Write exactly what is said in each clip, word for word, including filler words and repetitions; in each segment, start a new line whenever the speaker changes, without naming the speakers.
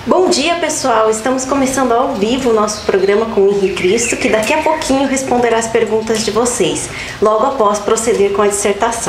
Bom dia, pessoal! Estamos começando ao vivo o nosso programa com o Henri Cristo, que daqui a pouquinho responderá as perguntas de vocês, logo após proceder com a dissertação.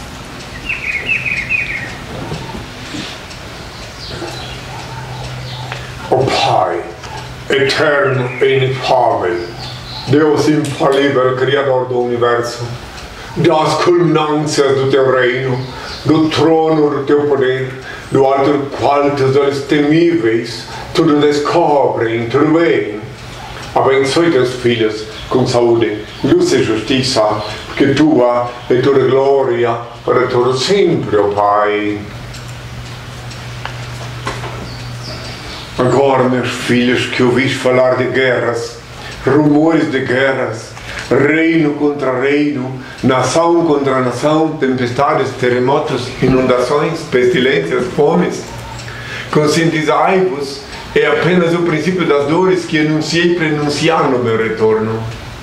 O Pai, eterno e inefável, Deus infalível, Criador do Universo, das culminâncias do Teu reino, do trono do Teu poder, do alto do qual Teus olhos temíveis tudo descobrem, tudo bem. Abençoe Teus filhos com saúde, luz e justiça, porque Tua é toda glória para todo sempre, ó Pai. Agora, meus filhos, que ouvis falar de guerras, rumores de guerras, reino contra reino, nação contra nação, tempestades, terremotos, inundações, pestilências, fomes, conscientizai-vos, é apenas o princípio das dores que anunciei para anunciar no meu retorno.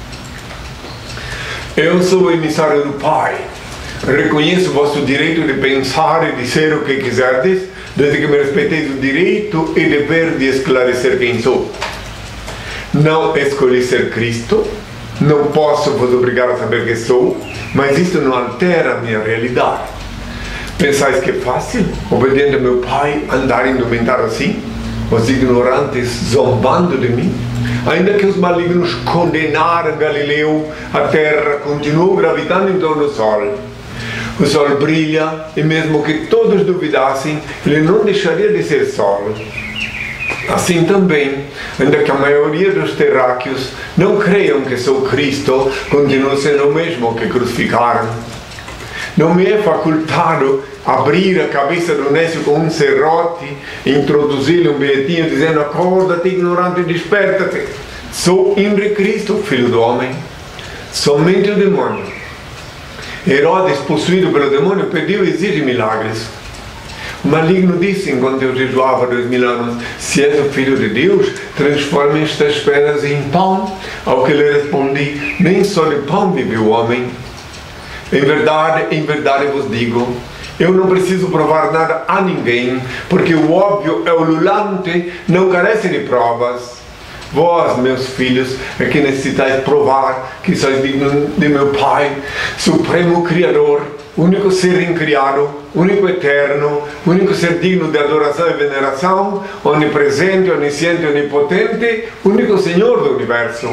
Eu sou o emissário do Pai, reconheço o vosso direito de pensar e dizer o que quiserdes, desde que me respeiteis o direito e dever de esclarecer quem sou. Não escolhi ser Cristo, não posso vos obrigar a saber quem sou, mas isto não altera a minha realidade. Pensais que é fácil, obediente ao meu Pai, andar indumentado assim? Os ignorantes zombando de mim? Ainda que os malignos condenaram Galileu, a terra continuou gravitando em torno do sol. O sol brilha, e mesmo que todos duvidassem, ele não deixaria de ser sol. Assim também, ainda que a maioria dos terráqueos não creiam que sou Cristo, continuo sendo o mesmo que crucificaram. Não me é facultado abrir a cabeça do nécio com um serrote e introduzir-lhe um bilhetinho dizendo: acorda-te, ignorante, desperta-te. Sou Henri Cristo, filho do homem. Somente o demônio. Herodes, possuído pelo demônio, pediu e exige milagres. O maligno disse, enquanto eu jejuava dois mil anos: se és o Filho de Deus, transforma estas pedras em pão. Ao que lhe respondi: nem só de pão vive o homem. Em verdade, em verdade vos digo, eu não preciso provar nada a ninguém, porque o óbvio é ululante, não carece de provas. Vós, meus filhos, é que necessitais provar que sois dignos de meu Pai, Supremo Criador, único ser incriado, único eterno, único ser digno de adoração e veneração, onipresente, onisciente, onipotente, único Senhor do Universo.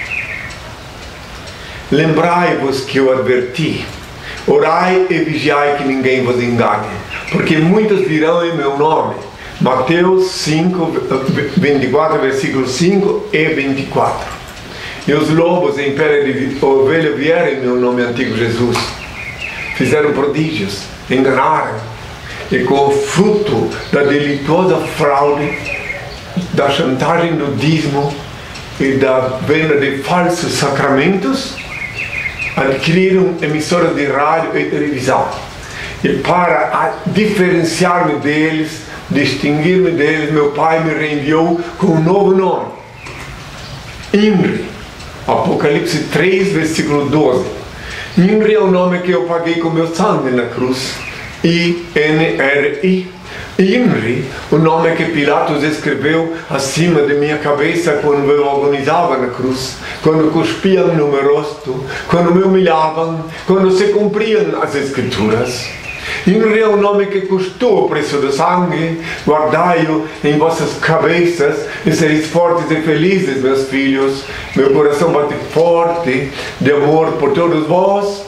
Lembrai-vos que eu adverti, orai e vigiai que ninguém vos engane, porque muitos virão em meu nome. Mateus cinco, vinte e quatro, versículos cinco e vinte e quatro. E os lobos em pele de ovelha vieram em meu nome, antigo Jesus. Fizeram prodígios, enganaram. E com o fruto da delituosa fraude, da chantagem do dízimo e da venda de falsos sacramentos, adquiriram emissoras de rádio e televisão. E para diferenciar-me deles, distinguir-me deles, meu Pai me reenviou com um novo nome: Henri. Apocalipse três, versículo doze. Henri é o nome que eu paguei com meu sangue na cruz. I N R I. Henri, o nome que Pilatos escreveu acima de minha cabeça quando eu agonizava na cruz, quando cuspiam no meu rosto, quando me humilhavam, quando se cumpriam as Escrituras. Henri é o nome que custou o preço do sangue. Guardai-o em vossas cabeças e sereis fortes e felizes, meus filhos. Meu coração bate forte de amor por todos vós.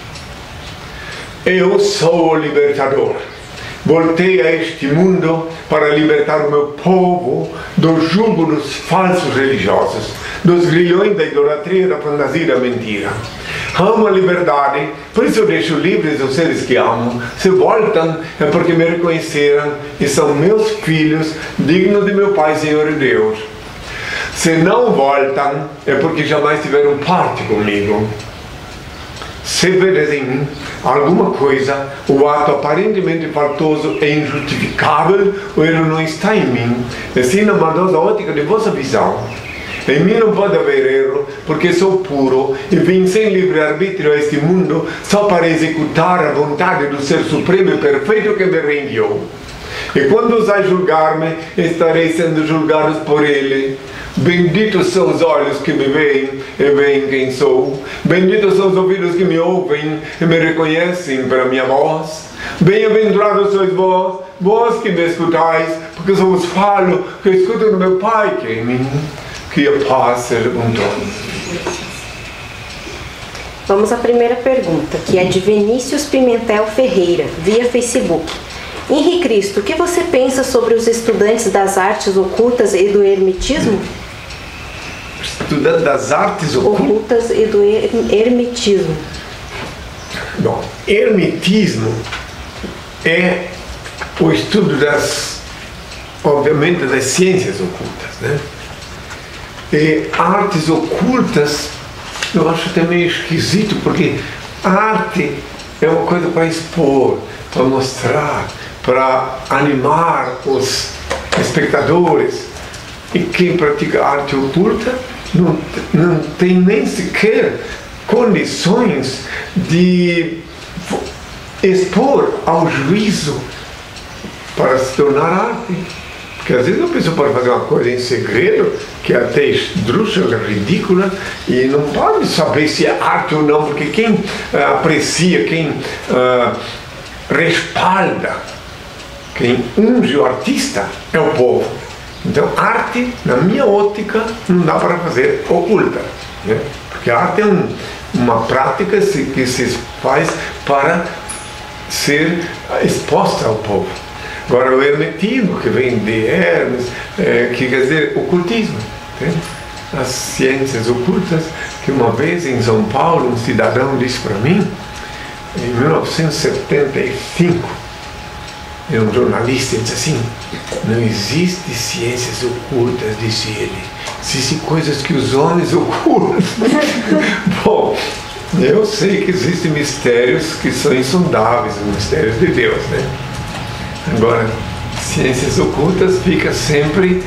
Eu sou o libertador. Voltei a este mundo para libertar o meu povo do jugo dos falsos religiosos, dos grilhões da idolatria, da fantasia e da mentira. Amo a liberdade, por isso eu deixo livres os seres que amo. Se voltam, é porque me reconheceram e são meus filhos, dignos de meu Pai, Senhor e Deus. Se não voltam, é porque jamais tiveram parte comigo. Se vedes em mim alguma coisa, o ato aparentemente faltoso é injustificável, ou ele não está em mim, é sim na maldosa ótica de vossa visão. Em mim não pode haver erro, porque sou puro e vim sem livre-arbítrio a este mundo só para executar a vontade do Ser Supremo e Perfeito que me reenviou. E quando ousai julgar-me, estarei sendo julgados por ele. Benditos são os olhos que me veem e veem quem sou. Benditos são os ouvidos que me ouvem e me reconhecem pela minha voz. Bem-aventurados sois vós, vós que me escutais, porque só vos falo que eu escuto do meu Pai que é em mim. Que a paz seja com todos.
Vamos à primeira pergunta, que é de Vinícius Pimentel Ferreira, via Facebook. Henri Cristo, o que você pensa sobre os estudantes das artes ocultas e do hermetismo?
Estudante das artes ocultas,
ocultas e do hermetismo.
Bom, hermetismo é o estudo das, obviamente, das ciências ocultas, né? E artes ocultas, eu acho até meio esquisito, porque a arte é uma coisa para expor, para mostrar, para animar os espectadores. E quem pratica arte oculta não, não tem nem sequer condições de expor ao juízo para se tornar arte. Porque às vezes a pessoa pode fazer uma coisa em segredo, que é até esdrúxula, ridícula, e não pode saber se é arte ou não, porque quem uh, aprecia, quem uh, respalda, quem unge o artista é o povo. Então, arte, na minha ótica, não dá para fazer oculta, né? Porque a arte é um, uma prática que se faz para ser exposta ao povo. Agora, o hermetismo, que vem de Hermes, é, que quer dizer ocultismo, né? As ciências ocultas, que uma vez em São Paulo, um cidadão disse para mim, em mil novecentos e setenta e cinco, é um jornalista, disse assim: não existe ciências ocultas, disse ele, existem coisas que os homens ocultam. Bom, eu sei que existem mistérios que são insondáveis, os mistérios de Deus, né? Agora, ciências ocultas fica sempre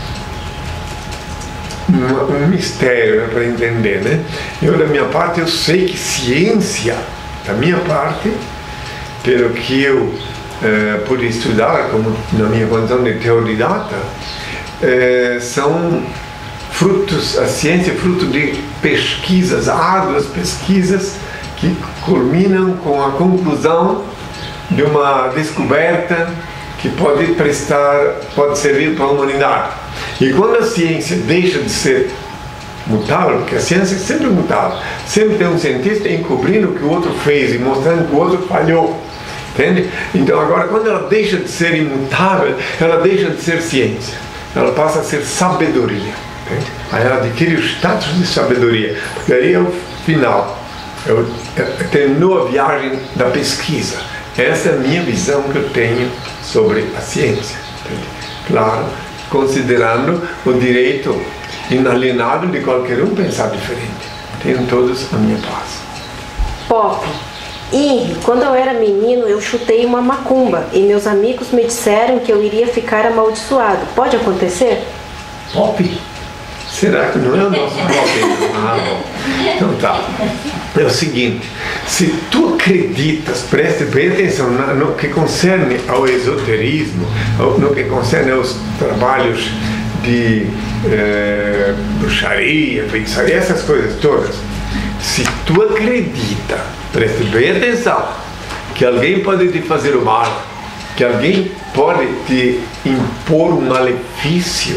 um, um mistério para entender, né? Eu, da minha parte, eu sei que ciência, da minha parte, pelo que eu eh, pude estudar, como na minha condição de teodidata, eh, são frutos, a ciência é fruto de pesquisas, árduas pesquisas, que culminam com a conclusão de uma descoberta que pode prestar, pode servir para a humanidade. E quando a ciência deixa de ser mutável, porque a ciência é sempre mutável, sempre tem um cientista encobrindo o que o outro fez e mostrando que o outro falhou, entende? Então agora, quando ela deixa de ser imutável, ela deixa de ser ciência, ela passa a ser sabedoria, entende? Aí ela adquire o status de sabedoria, porque aí é o final, é o, é, terminou a viagem da pesquisa. Essa é a minha visão que eu tenho sobre a ciência, entende? Claro, considerando o direito inalienado de qualquer um pensar diferente. Tenham todos a minha paz.
Pop. Henri, quando eu era menino, eu chutei uma macumba e meus amigos me disseram que eu iria ficar amaldiçoado. Pode acontecer?
Pop? Será que não é o nosso Pop? Ah, bom. Então tá. É o seguinte, se tu acreditas, preste bem atenção no, no que concerne ao esoterismo, no que concerne aos trabalhos de eh, bruxaria, feitiçaria, essas coisas todas. Se tu acredita, preste bem atenção, que alguém pode te fazer o mal, que alguém pode te impor um malefício,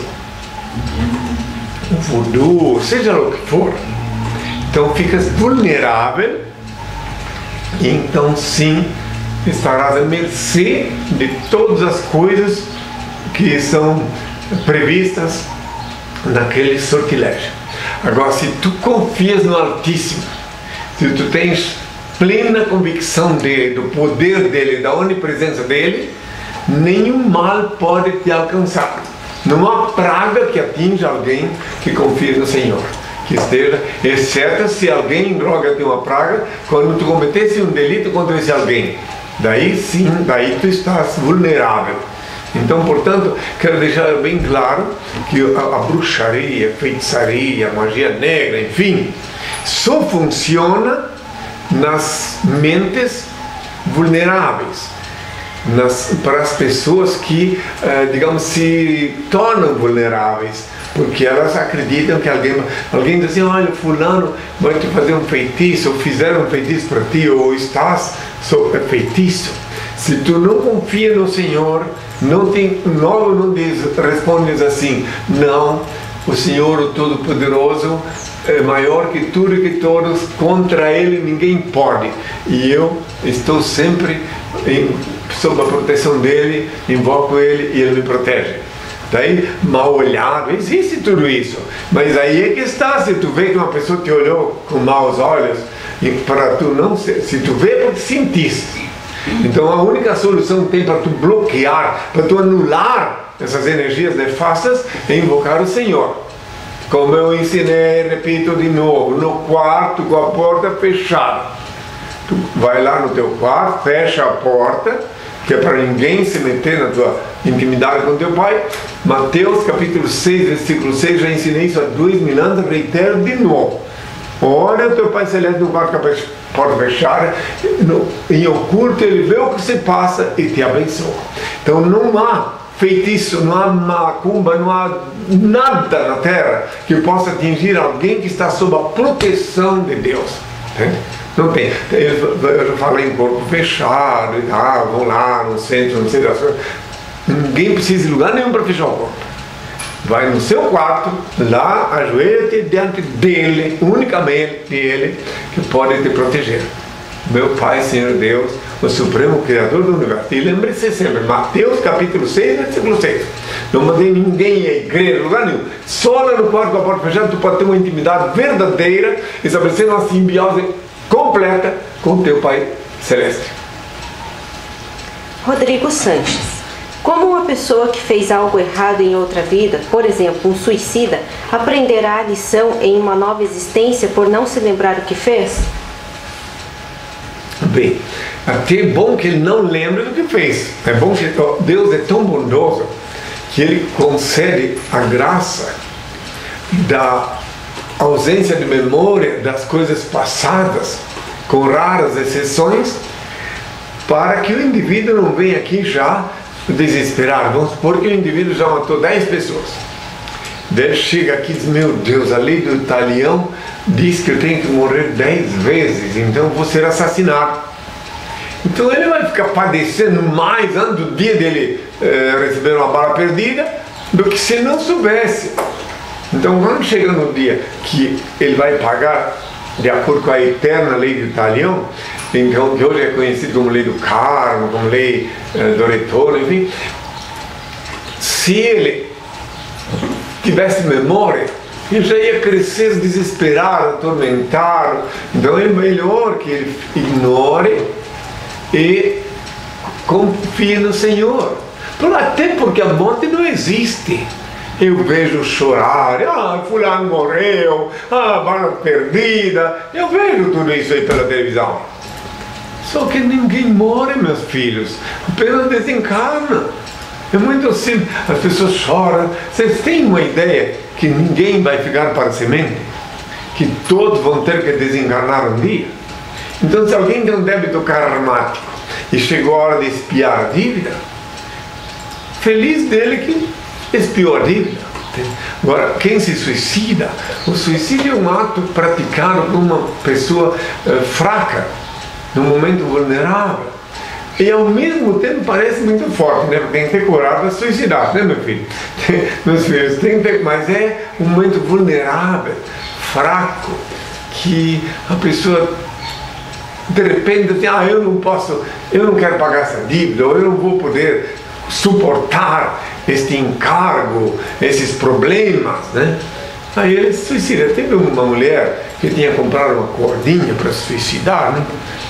um voodoo, seja o que for, então ficas vulnerável, e então sim estarás à mercê de todas as coisas que são previstas naquele sortilégio. Agora, se tu confias no Altíssimo, se tu tens plena convicção dele, do poder dele, da onipresença dele, nenhum mal pode te alcançar. Não há praga que atinja alguém que confia no Senhor, que esteja, exceto se alguém droga-te uma praga, quando tu cometesse um delito contra esse alguém, daí sim, daí tu estás vulnerável. Então, portanto, quero deixar bem claro que a, a bruxaria, a feitiçaria, a magia negra, enfim, só funciona nas mentes vulneráveis. nas, para as pessoas que, uh, digamos, se tornam vulneráveis, porque elas acreditam que alguém, alguém diz assim, olha, fulano vai te fazer um feitiço, ou fizeram um feitiço para ti, ou estás sob feitiço. Se tu não confia no Senhor, não tem, logo não diz, respondes assim, não, o Senhor, o Todo-Poderoso, é maior que tudo e que todos, contra Ele ninguém pode. E eu estou sempre em, sob a proteção dEle, invoco Ele e Ele me protege. Daí, mal olhado, existe tudo isso. Mas aí é que está, se tu vê que uma pessoa te olhou com maus olhos, e para tu não ser, se tu vê porque sentiste. Então a única solução que tem para tu bloquear, para tu anular essas energias nefastas, é invocar o Senhor. Como eu ensinei, repito de novo, no quarto com a porta fechada. Tu vai lá no teu quarto, fecha a porta, que é para ninguém se meter na tua intimidade com teu pai. Mateus capítulo seis, versículo seis, já ensinei isso há dois mil anos, reitero de novo. Olha o teu Pai Celeste no quarto com a porta fechada, no, em oculto ele vê o que se passa e te abençoa. Então não há feitiço, não há macumba, não há nada na terra que possa atingir alguém que está sob a proteção de Deus. Entende? Não tem. Eu já falei em corpo fechado, ah, vão lá no centro, não sei das coisas. Ninguém precisa de lugar nenhum para fechar o corpo. Vai no seu quarto, lá, ajoelha-te diante dele, unicamente ele, que pode te proteger. Meu Pai, Senhor Deus, o Supremo Criador do Universo. E lembre-se sempre, Mateus capítulo seis, versículo seis. Não mandei ninguém à igreja, lugar nenhum. Só lá no quarto com a porta fechada, tu pode ter uma intimidade verdadeira, estabelecendo uma simbiose completa com o teu Pai Celeste.
Rodrigo Sanches. Como uma pessoa que fez algo errado em outra vida, por exemplo, um suicida, aprenderá a lição em uma nova existência por não se lembrar o que fez?
Bem, até é bom que ele não lembre do que fez. É bom que Deus é tão bondoso que Ele concede a graça da ausência de memória das coisas passadas, com raras exceções, para que o indivíduo não venha aqui já desesperado. Vamos supor que o indivíduo já matou dez pessoas. Ele chega aqui e diz, meu Deus, a lei do talião diz que eu tenho que morrer dez vezes, então eu vou ser assassinado. Então ele vai ficar padecendo mais antes do dia dele eh, receber uma bala perdida do que se não soubesse. Então quando chega no dia que ele vai pagar de acordo com a eterna lei do talião, então, que hoje é conhecido como lei do karma, como lei eh, do retorno, enfim, se ele tivesse memória, ele já ia crescer desesperado, atormentado. Então é melhor que ele ignore e confie no Senhor. Até porque a morte não existe. Eu vejo chorar, ah, fulano morreu, ah, bala perdida. Eu vejo tudo isso aí pela televisão. Só que ninguém morre, meus filhos, apenas desencarna. É muito simples, as pessoas choram. Vocês têm uma ideia que ninguém vai ficar para semente? Que todos vão ter que desencarnar um dia? Então, se alguém tem um débito karmático e chegou a hora de expiar a dívida, feliz dele que expiou a dívida. Agora, quem se suicida, o suicídio é um ato praticado por uma pessoa uh, fraca, num momento vulnerável. E ao mesmo tempo parece muito forte, né? Tem que ter coragem para suicidar, né, meu filho? Tem, meus filhos, tem que ter, mas é um momento vulnerável, fraco, que a pessoa de repente diz, ah, eu não posso, eu não quero pagar essa dívida, ou eu não vou poder suportar este encargo, esses problemas, né? Aí ele se suicida. Teve uma mulher que tinha comprado uma cordinha para se suicidar, né?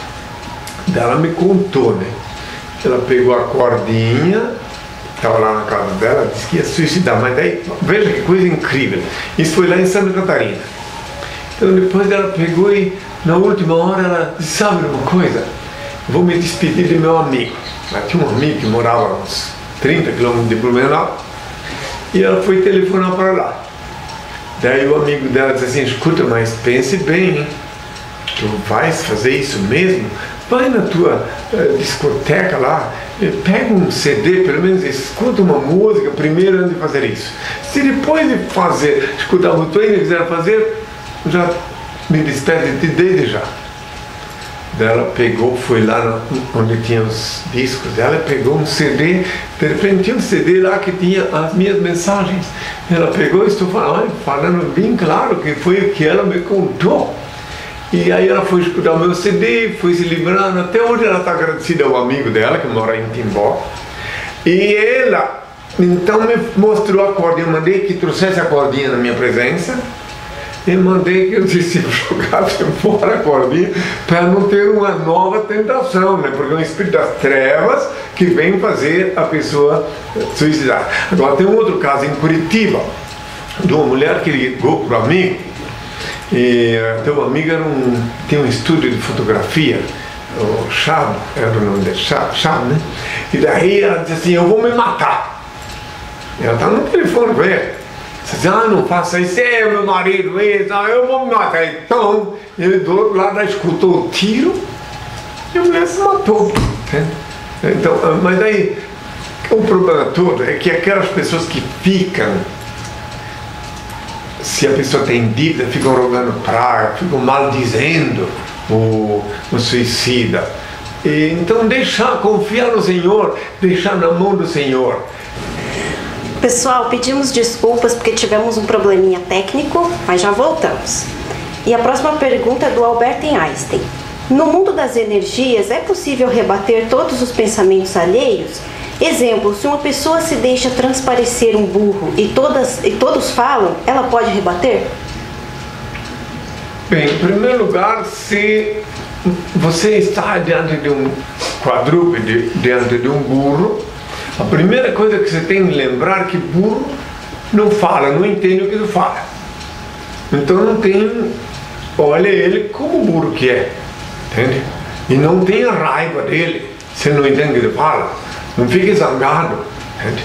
Ela me contou, né? Ela pegou a cordinha, estava lá na casa dela, disse que ia suicidar, mas daí, veja que coisa incrível. Isso foi lá em Santa Catarina. Então depois ela pegou e na última hora ela disse, sabe uma coisa? Vou me despedir de meu amigo. Ela tinha um amigo que morava a uns trinta quilômetros de Blumenau e ela foi telefonar para lá. Daí o amigo dela disse assim, escuta, mas pense bem, hein? Tu vais fazer isso mesmo? Vai na tua uh, discoteca lá pega um C D, pelo menos escuta uma música primeiro antes de fazer isso. Se depois de fazer, escutar o que ainda quiser fazer, já me despede de desde já. Ela pegou, foi lá no, onde tinha os discos dela, pegou um C D, de repente tinha um C D lá que tinha as minhas mensagens. Ela pegou e estou falando, falando bem claro que foi o que ela me contou. E aí ela foi escutar o meu C D, foi se livrando, até hoje ela está agradecida ao amigo dela, que mora em Timbó. E ela, então, me mostrou a cordinha, eu mandei que trouxesse a cordinha na minha presença, e mandei que eu disse, jogasse fora a cordinha, para não ter uma nova tentação, né? Porque é um espírito das trevas que vem fazer a pessoa suicidar. Agora, tem um outro caso em Curitiba, de uma mulher que ligou para o amigo, e teu amigo era um, tinha um estúdio de fotografia, o Chab, era o nome dele, Chab, Chab, né? E daí ela disse assim, eu vou me matar. E ela está no telefone com ele. Disse, ah, não faça isso, é meu marido, isso, eu vou me matar. Então, ele do outro lado escutou o tiro e a mulher se matou. Né? Então, mas aí, o problema todo é que aquelas pessoas que ficam, se a pessoa tem dívida, ficam rogando praga, ficam maldizendo o, o suicida. E, então, deixar, confiar no Senhor, deixar na mão do Senhor.
Pessoal, pedimos desculpas porque tivemos um probleminha técnico, mas já voltamos. E a próxima pergunta é do Albert Einstein. No mundo das energias, é possível rebater todos os pensamentos alheios? Exemplo, se uma pessoa se deixa transparecer um burro e, todas, e todos falam, ela pode rebater?
Bem, em primeiro lugar, se você está diante de um quadrúpede, diante de um burro, a primeira coisa que você tem que lembrar é que burro não fala, não entende o que ele fala. Então não tem, olha ele como burro que é, entende? E não tenha raiva dele, você não entende o que ele fala. Não fique zangado. Entende?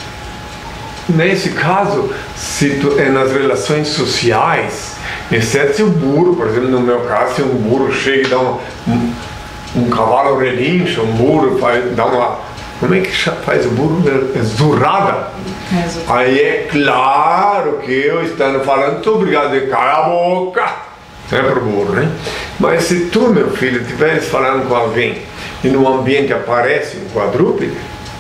Nesse caso, se tu, é nas relações sociais, exceto se o burro, por exemplo, no meu caso, se um burro chega e dá uma, um, um cavalo relincha, um burro faz, dá uma, como é que faz o burro? É zurrada. É, aí é claro que eu estando falando, estou obrigado a dizer, cala a boca, é para o burro, né? Mas se tu, meu filho, estiveres falando com alguém e no ambiente aparece um quadrúpede,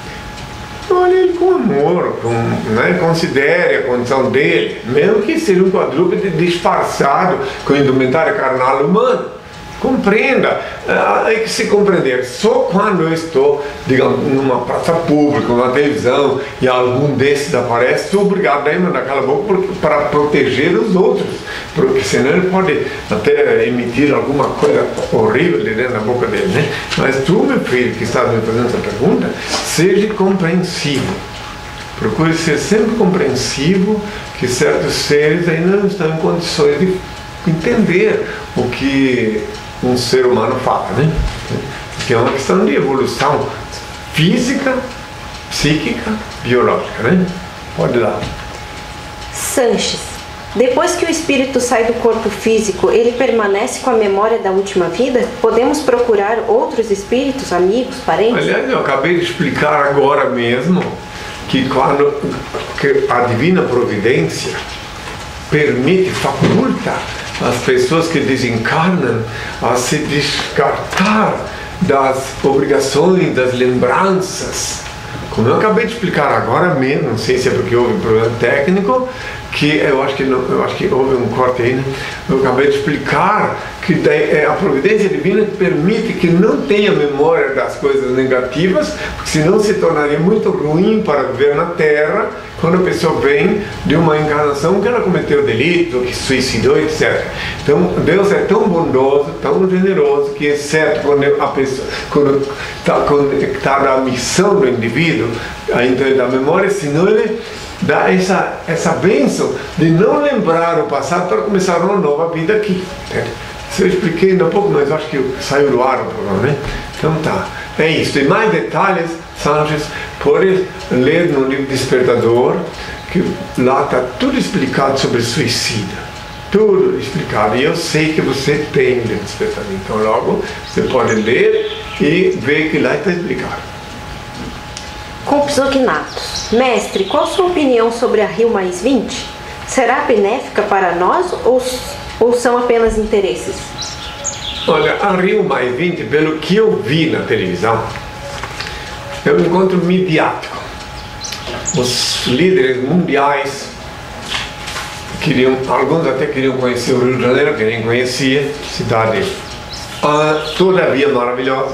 olhe ele com amor, com, né, considere a condição dele, mesmo que seja um quadrúpede disfarçado com indumentária carnal humana. Compreenda, é que se compreender. Só quando eu estou, digamos, numa praça pública, numa televisão, e algum desses aparece, estou obrigado a mandar aquela boca para proteger os outros, porque senão ele pode até emitir alguma coisa horrível de dentro da boca dele, né? Mas tu, meu filho, que está me fazendo essa pergunta, seja compreensivo. Procure ser sempre compreensivo, que certos seres ainda não estão em condições de entender o que um ser humano fala, né? Que é uma questão de evolução física, psíquica, biológica, né? Pode ir lá.
Sanches, depois que o espírito sai do corpo físico, ele permanece com a memória da última vida? Podemos procurar outros espíritos, amigos, parentes?
Aliás, eu acabei de explicar agora mesmo que quando que a divina providência permite, faculta as pessoas que desencarnam a se descartar das obrigações, das lembranças. Como eu acabei de explicar agora mesmo, não sei se é porque houve um problema técnico, que eu acho que, não, eu acho que houve um corte aí, né? Eu acabei de explicar que daí, é a providência divina que permite que não tenha memória das coisas negativas, porque senão se tornaria muito ruim para viver na Terra quando a pessoa vem de uma encarnação que ela cometeu delito, que suicidou, etcétera. Então Deus é tão bondoso, tão generoso, que exceto quando a pessoa quando está conectada à missão do indivíduo, então da memória, senão ele dá essa, essa bênção de não lembrar o passado para começar uma nova vida aqui. Isso eu expliquei ainda há pouco, mas acho que saiu do ar o programa, né? Então tá, é isso. E mais detalhes, Sanches, pode ler no livro Despertador, que lá está tudo explicado sobre suicídio. Tudo explicado. E eu sei que você tem o livro Despertador. Então logo você pode ler e ver que lá está explicado.
com pisognatos. Mestre, qual sua opinião sobre a Rio mais vinte? Será benéfica para nós ou, ou são apenas interesses?
Olha, a Rio mais vinte, pelo que eu vi na televisão, é um encontro midiático. Os líderes mundiais queriam, alguns até queriam conhecer o Rio de Janeiro, que nem conhecia, cidade ah, todavia maravilhosa.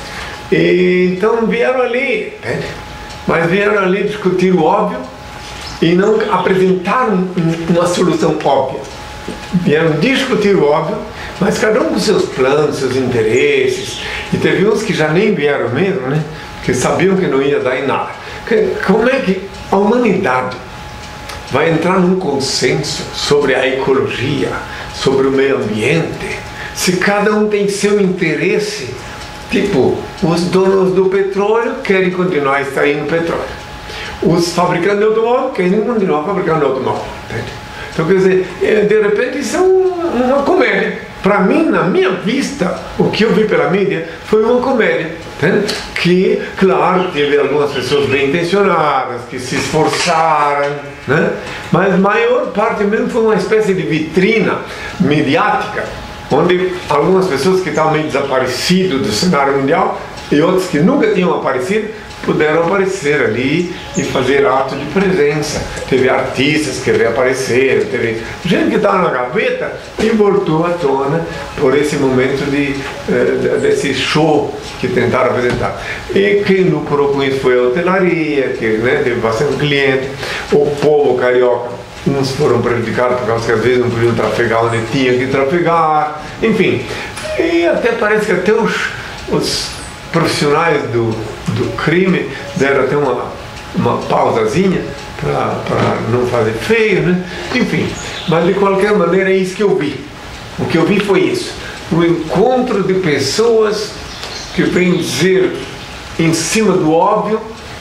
E, então vieram ali, né? Mas vieram ali discutir o óbvio e não apresentaram uma solução óbvia. Vieram discutir o óbvio, mas cada um com seus planos, seus interesses. E teve uns que já nem vieram mesmo, né? Que sabiam que não ia dar em nada. Como é que a humanidade vai entrar num consenso sobre a ecologia, sobre o meio ambiente, se cada um tem seu interesse? Tipo, os donos do petróleo querem continuar extraindo petróleo. Os fabricantes de automóvel querem continuar fabricando automóvel. Entende? Então, quer dizer, de repente isso é uma comédia. Para mim, na minha vista, o que eu vi pela mídia foi uma comédia. Entende? Que, claro, teve algumas pessoas bem intencionadas, que se esforçaram, né? Mas a maior parte mesmo foi uma espécie de vitrina midiática, onde algumas pessoas que estavam meio desaparecidas do cenário mundial e outros que nunca tinham aparecido puderam aparecer ali e fazer ato de presença. Teve artistas que reapareceram, teve gente que estava na gaveta e voltou à tona por esse momento de, desse show que tentaram apresentar. E quem lucrou com isso foi a hotelaria, que, né, teve bastante cliente, o povo carioca. Uns foram prejudicados por causa que às vezes não podiam trafegar onde tinha que trafegar, enfim. E até parece que até os, os profissionais do, do crime deram até uma, uma pausazinha para não fazer feio, né? Enfim, mas de qualquer maneira é isso que eu vi. O que eu vi foi isso, um encontro de pessoas que vêm dizer em cima do óbvio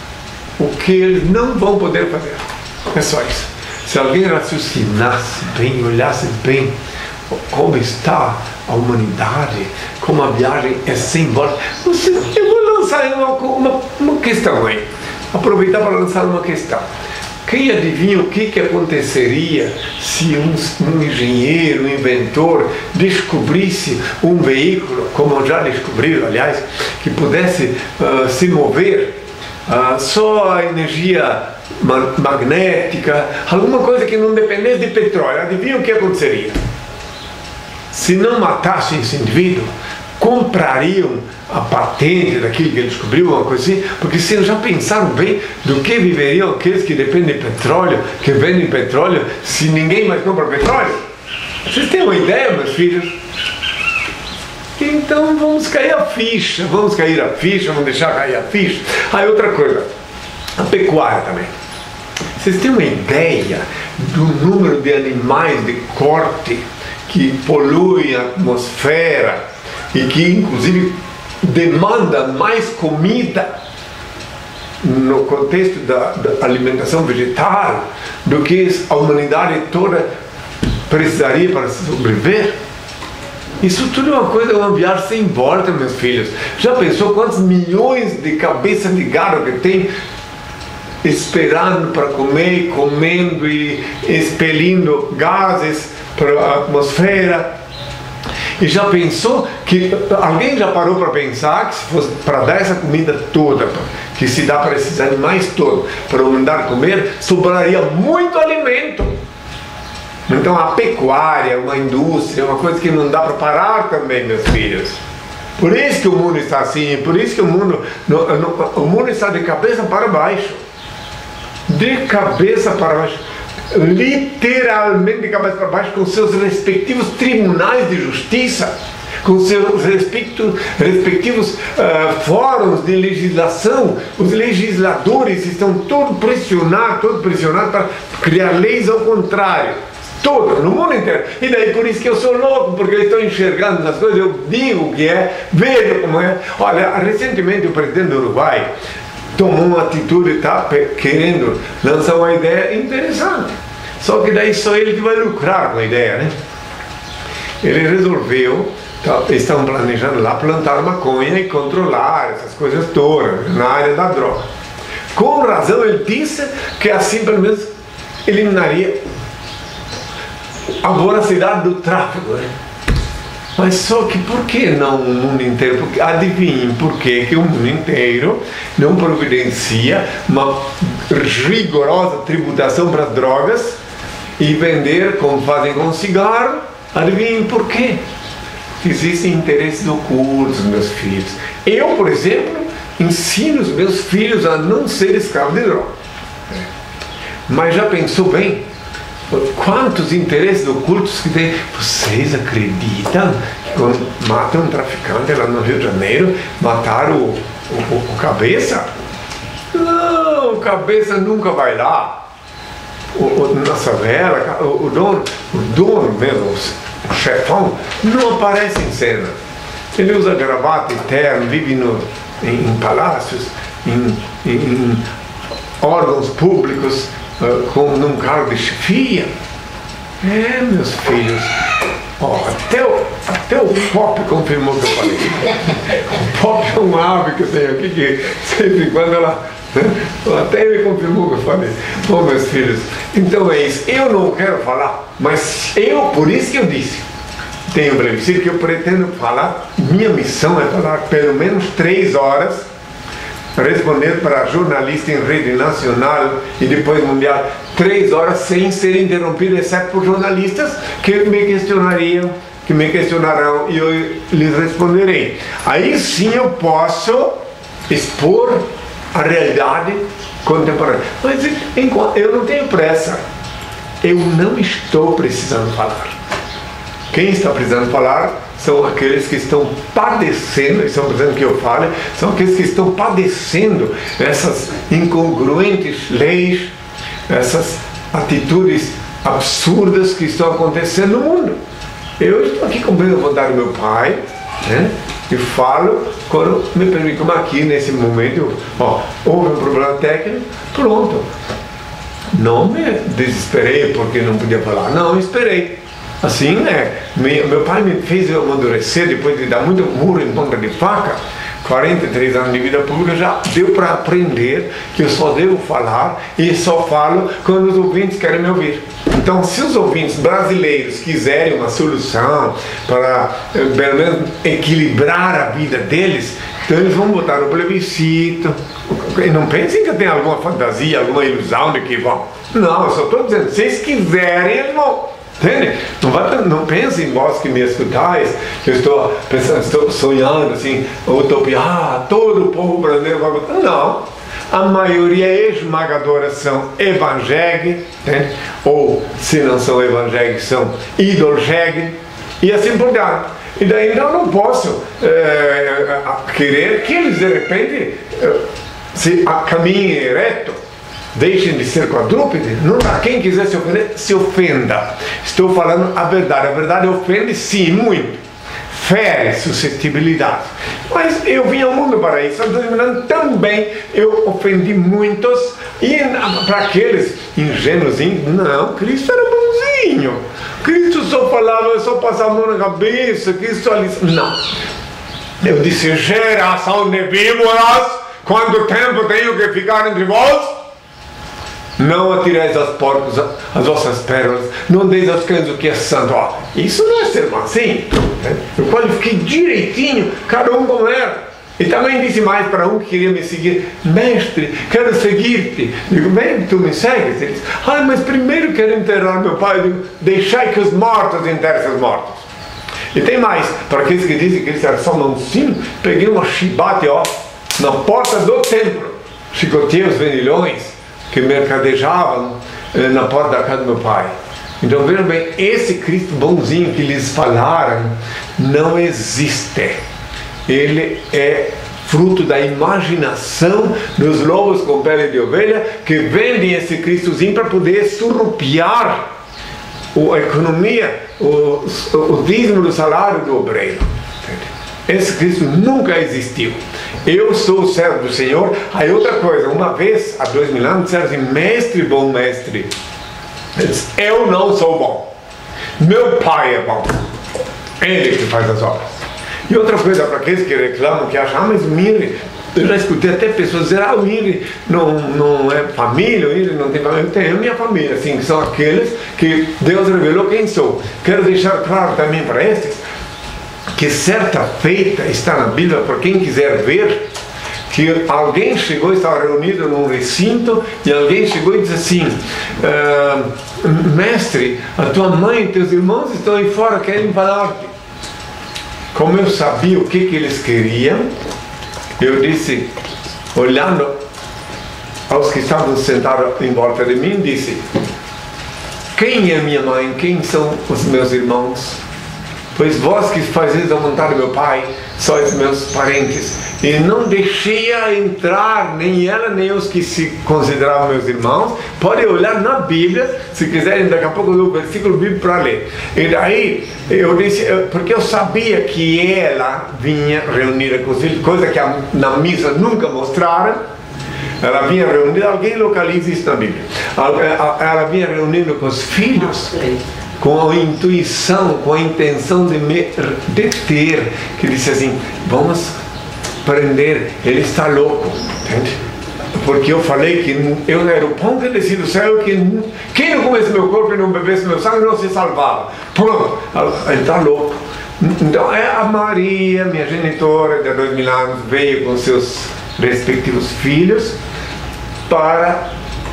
o que eles não vão poder fazer. É só isso. Se alguém raciocinasse bem, olhasse bem como está a humanidade, como a viagem é sem volta. Você, eu vou lançar uma, uma, uma questão aí, aproveitar para lançar uma questão. Quem adivinha o que, que aconteceria se um, um engenheiro, um inventor descobrisse um veículo, como já descobriram, aliás, que pudesse uh, se mover uh, só a energia magnética, alguma coisa que não dependesse de petróleo? Adivinha o que aconteceria? Se não matassem esse indivíduo, comprariam a patente daquilo que ele descobriu, uma coisa assim, porque se já pensaram bem do que viveriam aqueles que dependem de petróleo, que vendem petróleo, se ninguém mais compra petróleo? Vocês têm uma ideia, meus filhos? Então vamos cair a ficha, vamos cair a ficha, vamos deixar cair a ficha. Aí outra coisa, a pecuária também. Vocês têm uma ideia do número de animais de corte que poluem a atmosfera e que inclusive demanda mais comida no contexto da, da alimentação vegetal do que a humanidade toda precisaria para sobreviver? Isso tudo é uma coisa, uma viagem sem volta, meus filhos. Já pensou quantos milhões de cabeças de gado que tem esperando para comer, comendo e expelindo gases para a atmosfera? E já pensou que alguém já parou para pensar que se fosse para dar essa comida toda que se dá para esses animais todos para a humanidade comer, sobraria muito alimento? Então a pecuária é uma indústria, é uma coisa que não dá para parar também, meus filhos. Por isso que o mundo está assim, por isso que o mundo, no, no, o mundo está de cabeça para baixo. De cabeça para baixo, literalmente de cabeça para baixo, com seus respectivos tribunais de justiça, com seus respectivos, respectivos uh, fóruns de legislação. Os legisladores estão todos pressionados, todos pressionados para criar leis ao contrário, todo, no mundo inteiro. E daí por isso que eu sou louco, porque eu estou enxergando as coisas, eu digo o que é, vejo como é. Olha, recentemente o presidente do Uruguai tomou uma atitude, está querendo lançar uma ideia interessante. Só que daí só ele que vai lucrar com a ideia, né? Ele resolveu, tá, estão planejando lá plantar maconha e controlar essas coisas todas na área da droga. Com razão ele disse que assim pelo menos eliminaria a voracidade do tráfego, né? Mas só que por que não o mundo inteiro? Porque, adivinhem por que que o mundo inteiro não providencia uma rigorosa tributação para drogas e vender como fazem com cigarro? Adivinhem por quê? Existem interesses ocultos, meus filhos. Eu, por exemplo, ensino os meus filhos a não ser escravos de droga. Mas já pensou bem? Quantos interesses ocultos que tem? Vocês acreditam que quando matam um traficante lá no Rio de Janeiro, mataram o, o, o cabeça? Não, o cabeça nunca vai lá. O, o, na favela, o, o dono, o dono mesmo, o chefão, não aparece em cena. Ele usa gravata e terno, vive no, em, em palácios, em, em, em órgãos públicos, uh, com num cargo de chefia. É, meus filhos, oh, até, o, até o Pop confirmou o que eu falei. O Pop é uma ave que eu tenho aqui, que sempre quando ela... Até ele confirmou o que eu falei. Bom, meus filhos, então é isso. Eu não quero falar, mas eu, por isso que eu disse, tenho previsto que eu pretendo falar, minha missão é falar pelo menos três horas, responder para jornalista em rede nacional e depois mundial, três horas sem ser interrompido, exceto por jornalistas que me questionariam, que me questionarão e eu lhes responderei. Aí sim eu posso expor a realidade contemporânea. Mas eu não tenho pressa. Eu não estou precisando falar. Quem está precisando falar são aqueles que estão padecendo, estão precisando que eu fale, são aqueles que estão padecendo essas incongruentes leis, essas atitudes absurdas que estão acontecendo no mundo. Eu estou aqui cumprindo a vontade do meu Pai, né? E falo quando me permite, como aqui nesse momento, ó, houve um problema técnico, pronto. Não me desesperei porque não podia falar, não, esperei. Assim, é, meu, meu pai me fez eu amadurecer depois de dar muito murro em ponta de faca. quarenta e três anos de vida pública já deu para aprender que eu só devo falar e só falo quando os ouvintes querem me ouvir. Então, se os ouvintes brasileiros quiserem uma solução para, pelo menos, equilibrar a vida deles, então eles vão botar no plebiscito. E não pensem que eu tenho alguma fantasia, alguma ilusão de que vão. Não, eu só estou dizendo, se vocês quiserem, eles vão. Entende? Não, vai, não pensem, vós que me escutais, que eu estou pensando, estou sonhando assim, utopia, ah, todo o povo brasileiro vai votar. Não. A maioria esmagadora são evangélicos, ou se não são evangélicos, são idolgélicos, e assim por diante. E daí então não posso é, querer que eles de repente se caminhem ereto, deixem de ser quadrúpedes. Não dá. Quem quiser se ofender, se ofenda. Estou falando a verdade. A verdade ofende, sim, muito. Fere suscetibilidade. Mas eu vim ao mundo para isso. Também eu ofendi muitos. E para aqueles ingênuos, não, Cristo era bonzinho. Cristo só falava, só passava a mão na cabeça. Cristo só ali. Não. Eu disse, geração de víboras, quanto tempo tenho que ficar entre vós? Não atireis aos porcos as vossas pérolas, não deis aos cães o que é santo. Ó, isso não é ser mansinho. Né? Eu qualifiquei direitinho, cada um como era. E também disse mais para um que queria me seguir, mestre, quero seguir-te. Digo, vem, tu me segues? Ele disse, ah, mas primeiro quero enterrar meu pai. Eu digo, deixai que os mortos enterrem seus mortos. E tem mais, para aqueles que dizem que eles eram só mansinho, peguei uma chibate, ó, na porta do templo, chicoteei os vendilhões que mercadejavam eh, na porta da casa do meu pai. Então vejam bem, esse Cristo bonzinho que lhes falaram não existe. Ele é fruto da imaginação dos lobos com pele de ovelha que vendem esse Cristozinho para poder surrupiar a economia, o, o dízimo do salário do obreiro. Esse Cristo nunca existiu. Eu sou o servo do Senhor. Aí outra coisa, uma vez, há dois mil anos, disseram assim, mestre, bom mestre. Eu não sou bom. Meu pai é bom. Ele que faz as obras. E outra coisa, para aqueles que reclamam, que acham, ah, mas mire, Eu já escutei até pessoas dizer, ah, o Henry não, não é família, o Henry não tem família. Eu tenho a minha família, assim, que são aqueles que Deus revelou quem sou. Quero deixar claro também para estes, que certa feita está na Bíblia, para quem quiser ver, que alguém chegou, estava reunido num recinto, e alguém chegou e disse assim, ah, mestre, a tua mãe e teus irmãos estão aí fora, querem falar-te. Como eu sabia o que, que eles queriam, eu disse, olhando aos que estavam sentados em volta de mim, disse, quem é minha mãe, quem são os meus irmãos? Pois vós que fazeis a vontade do meu Pai, sois meus parentes. E não deixei-a entrar, nem ela, nem os que se consideravam meus irmãos. Podem olhar na Bíblia, se quiserem, daqui a pouco eu dou o versículo bíblico para ler. E daí, eu disse, porque eu sabia que ela vinha reunida com os filhos, coisa que na missa nunca mostraram. Ela vinha reunida, alguém localiza isso na Bíblia. Ela vinha reunindo com os filhos, com a intuição, com a intenção de me deter, que disse assim, vamos prender, ele está louco, entende? Porque eu falei que eu era o pão que descia do céu, que quem não comesse meu corpo e não bebesse meu sangue não se salvava. Pronto, ele está louco. Então é a Maria, minha genitora de dois mil anos, veio com seus respectivos filhos para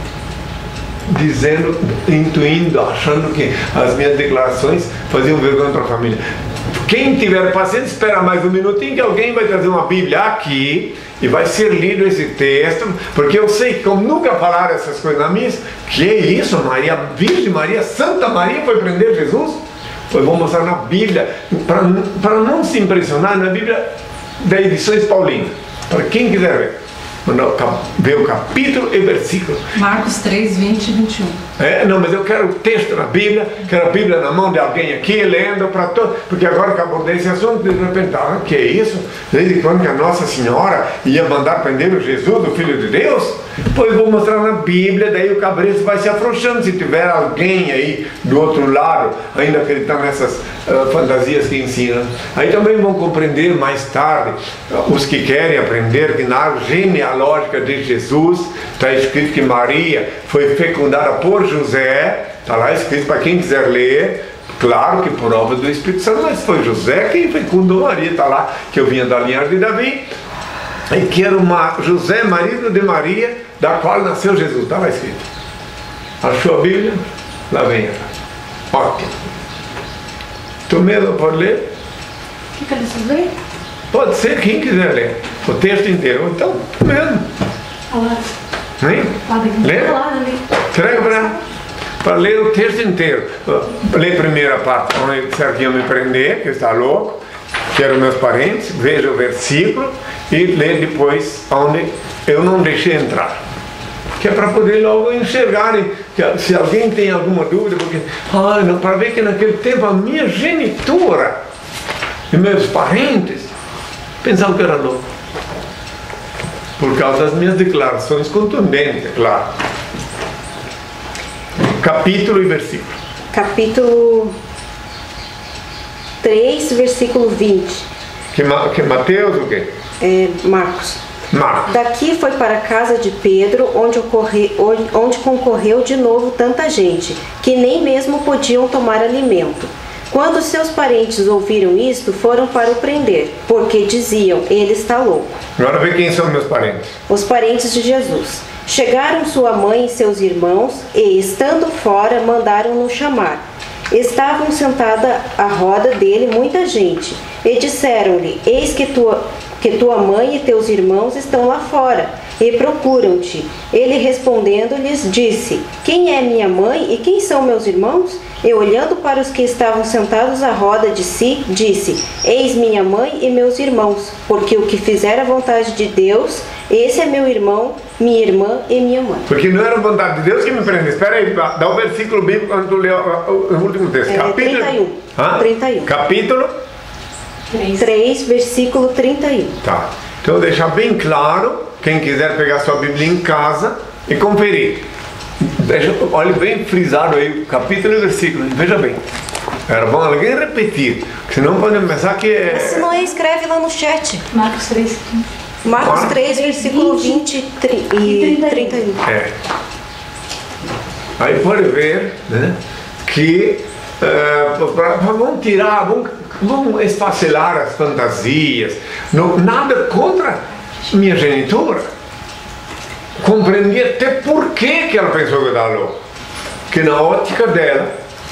dizendo, intuindo, achando que as minhas declarações faziam vergonha para a família. Quem tiver paciência, espera mais um minutinho que alguém vai trazer uma Bíblia aqui e vai ser lido esse texto, porque eu sei que como nunca falaram essas coisas na missa, que é isso, Maria, Virgem Maria, Santa Maria foi prender Jesus? Eu vou mostrar na Bíblia, para não se impressionar, na Bíblia da Edições Paulinas, para quem quiser ver. Ver o capítulo e versículo.
Marcos três, vinte e vinte e um.
É, não, mas eu quero o texto na Bíblia, quero a Bíblia na mão de alguém aqui, lendo para todos, porque agora que abordei esse assunto, de repente, ah, que é isso? Desde quando que a Nossa Senhora ia mandar prender o Jesus, o Filho de Deus? Pois vou mostrar na Bíblia, daí o cabresto vai se afrouxando, se tiver alguém aí do outro lado, ainda acreditando nessas uh, fantasias que ensinam. Aí também vão compreender mais tarde, uh, os que querem aprender, que na árvore genealógica de Jesus, está escrito que Maria foi fecundada por José, está lá escrito para quem quiser ler, claro que por obra do Espírito Santo, mas foi José quem fecundou Maria, está lá, que eu vinha da linhagem de Davi, e que era uma, José, marido de Maria, da qual nasceu Jesus, está lá escrito. Achou a Bíblia? Lá vem ela. Ótimo. Tu mesmo pode ler?
O que que eles ler?
Pode ser quem quiser ler, o texto inteiro, então, tu mesmo.
Olá.
Hein? Lê? Entrega para para ler o texto inteiro. Lê a primeira parte, onde disseram que iam me prender, que está louco, que eram meus parentes, veja o versículo e lê depois onde eu não deixei entrar. Que é para poder logo enxergarem, que se alguém tem alguma dúvida, porque, ah, não, para ver que naquele tempo a minha genitora e meus parentes pensavam que eu era louco. Por causa das minhas declarações contundentes, claro. Capítulo e versículo.
Capítulo três, versículo vinte.
Que, que Mateus o quê?
É, Marcos.
Marcos.
Daqui foi para a casa de Pedro, onde, ocorre, onde concorreu de novo tanta gente, que nem mesmo podiam tomar alimento. Quando seus parentes ouviram isto, foram para o prender, porque diziam, ele está louco.
Agora vê quem são meus parentes.
Os parentes de Jesus. Chegaram sua mãe e seus irmãos, e, estando fora, mandaram-no chamar. Estavam sentada à roda dele muita gente, e disseram-lhe, eis que tua, que tua mãe e teus irmãos estão lá fora, e procuram-te. Ele respondendo-lhes, disse, quem é minha mãe e quem são meus irmãos? E olhando para os que estavam sentados à roda de si, disse, eis minha mãe e meus irmãos, porque o que fizer a vontade de Deus, esse é meu irmão, minha irmã e minha mãe.
Porque não era a vontade de Deus que me prende. Espera aí, dá o versículo bíblico quando tu lê o, o último texto.
É,
Capítulo
trinta e um.
Hã?
trinta e um.
Capítulo
três, versículo trinta e um.
Tá. Então deixar bem claro, quem quiser pegar sua Bíblia em casa e conferir. Deixa, olha bem frisado aí o capítulo e o versículo. Veja bem. Era bom alguém repetir, senão podem pensar que é...
Se não escreve lá no chat.
Marcos três,
Marcos três, versículo vinte e trinta e um.
É. Aí pode ver, né, que uh, pra, pra, vamos tirar, vamos, vamos esfacelar as fantasias. Não, nada contra minha genitora. Compreendi até por que que ela pensou que eu estava louco. Que na ótica dela,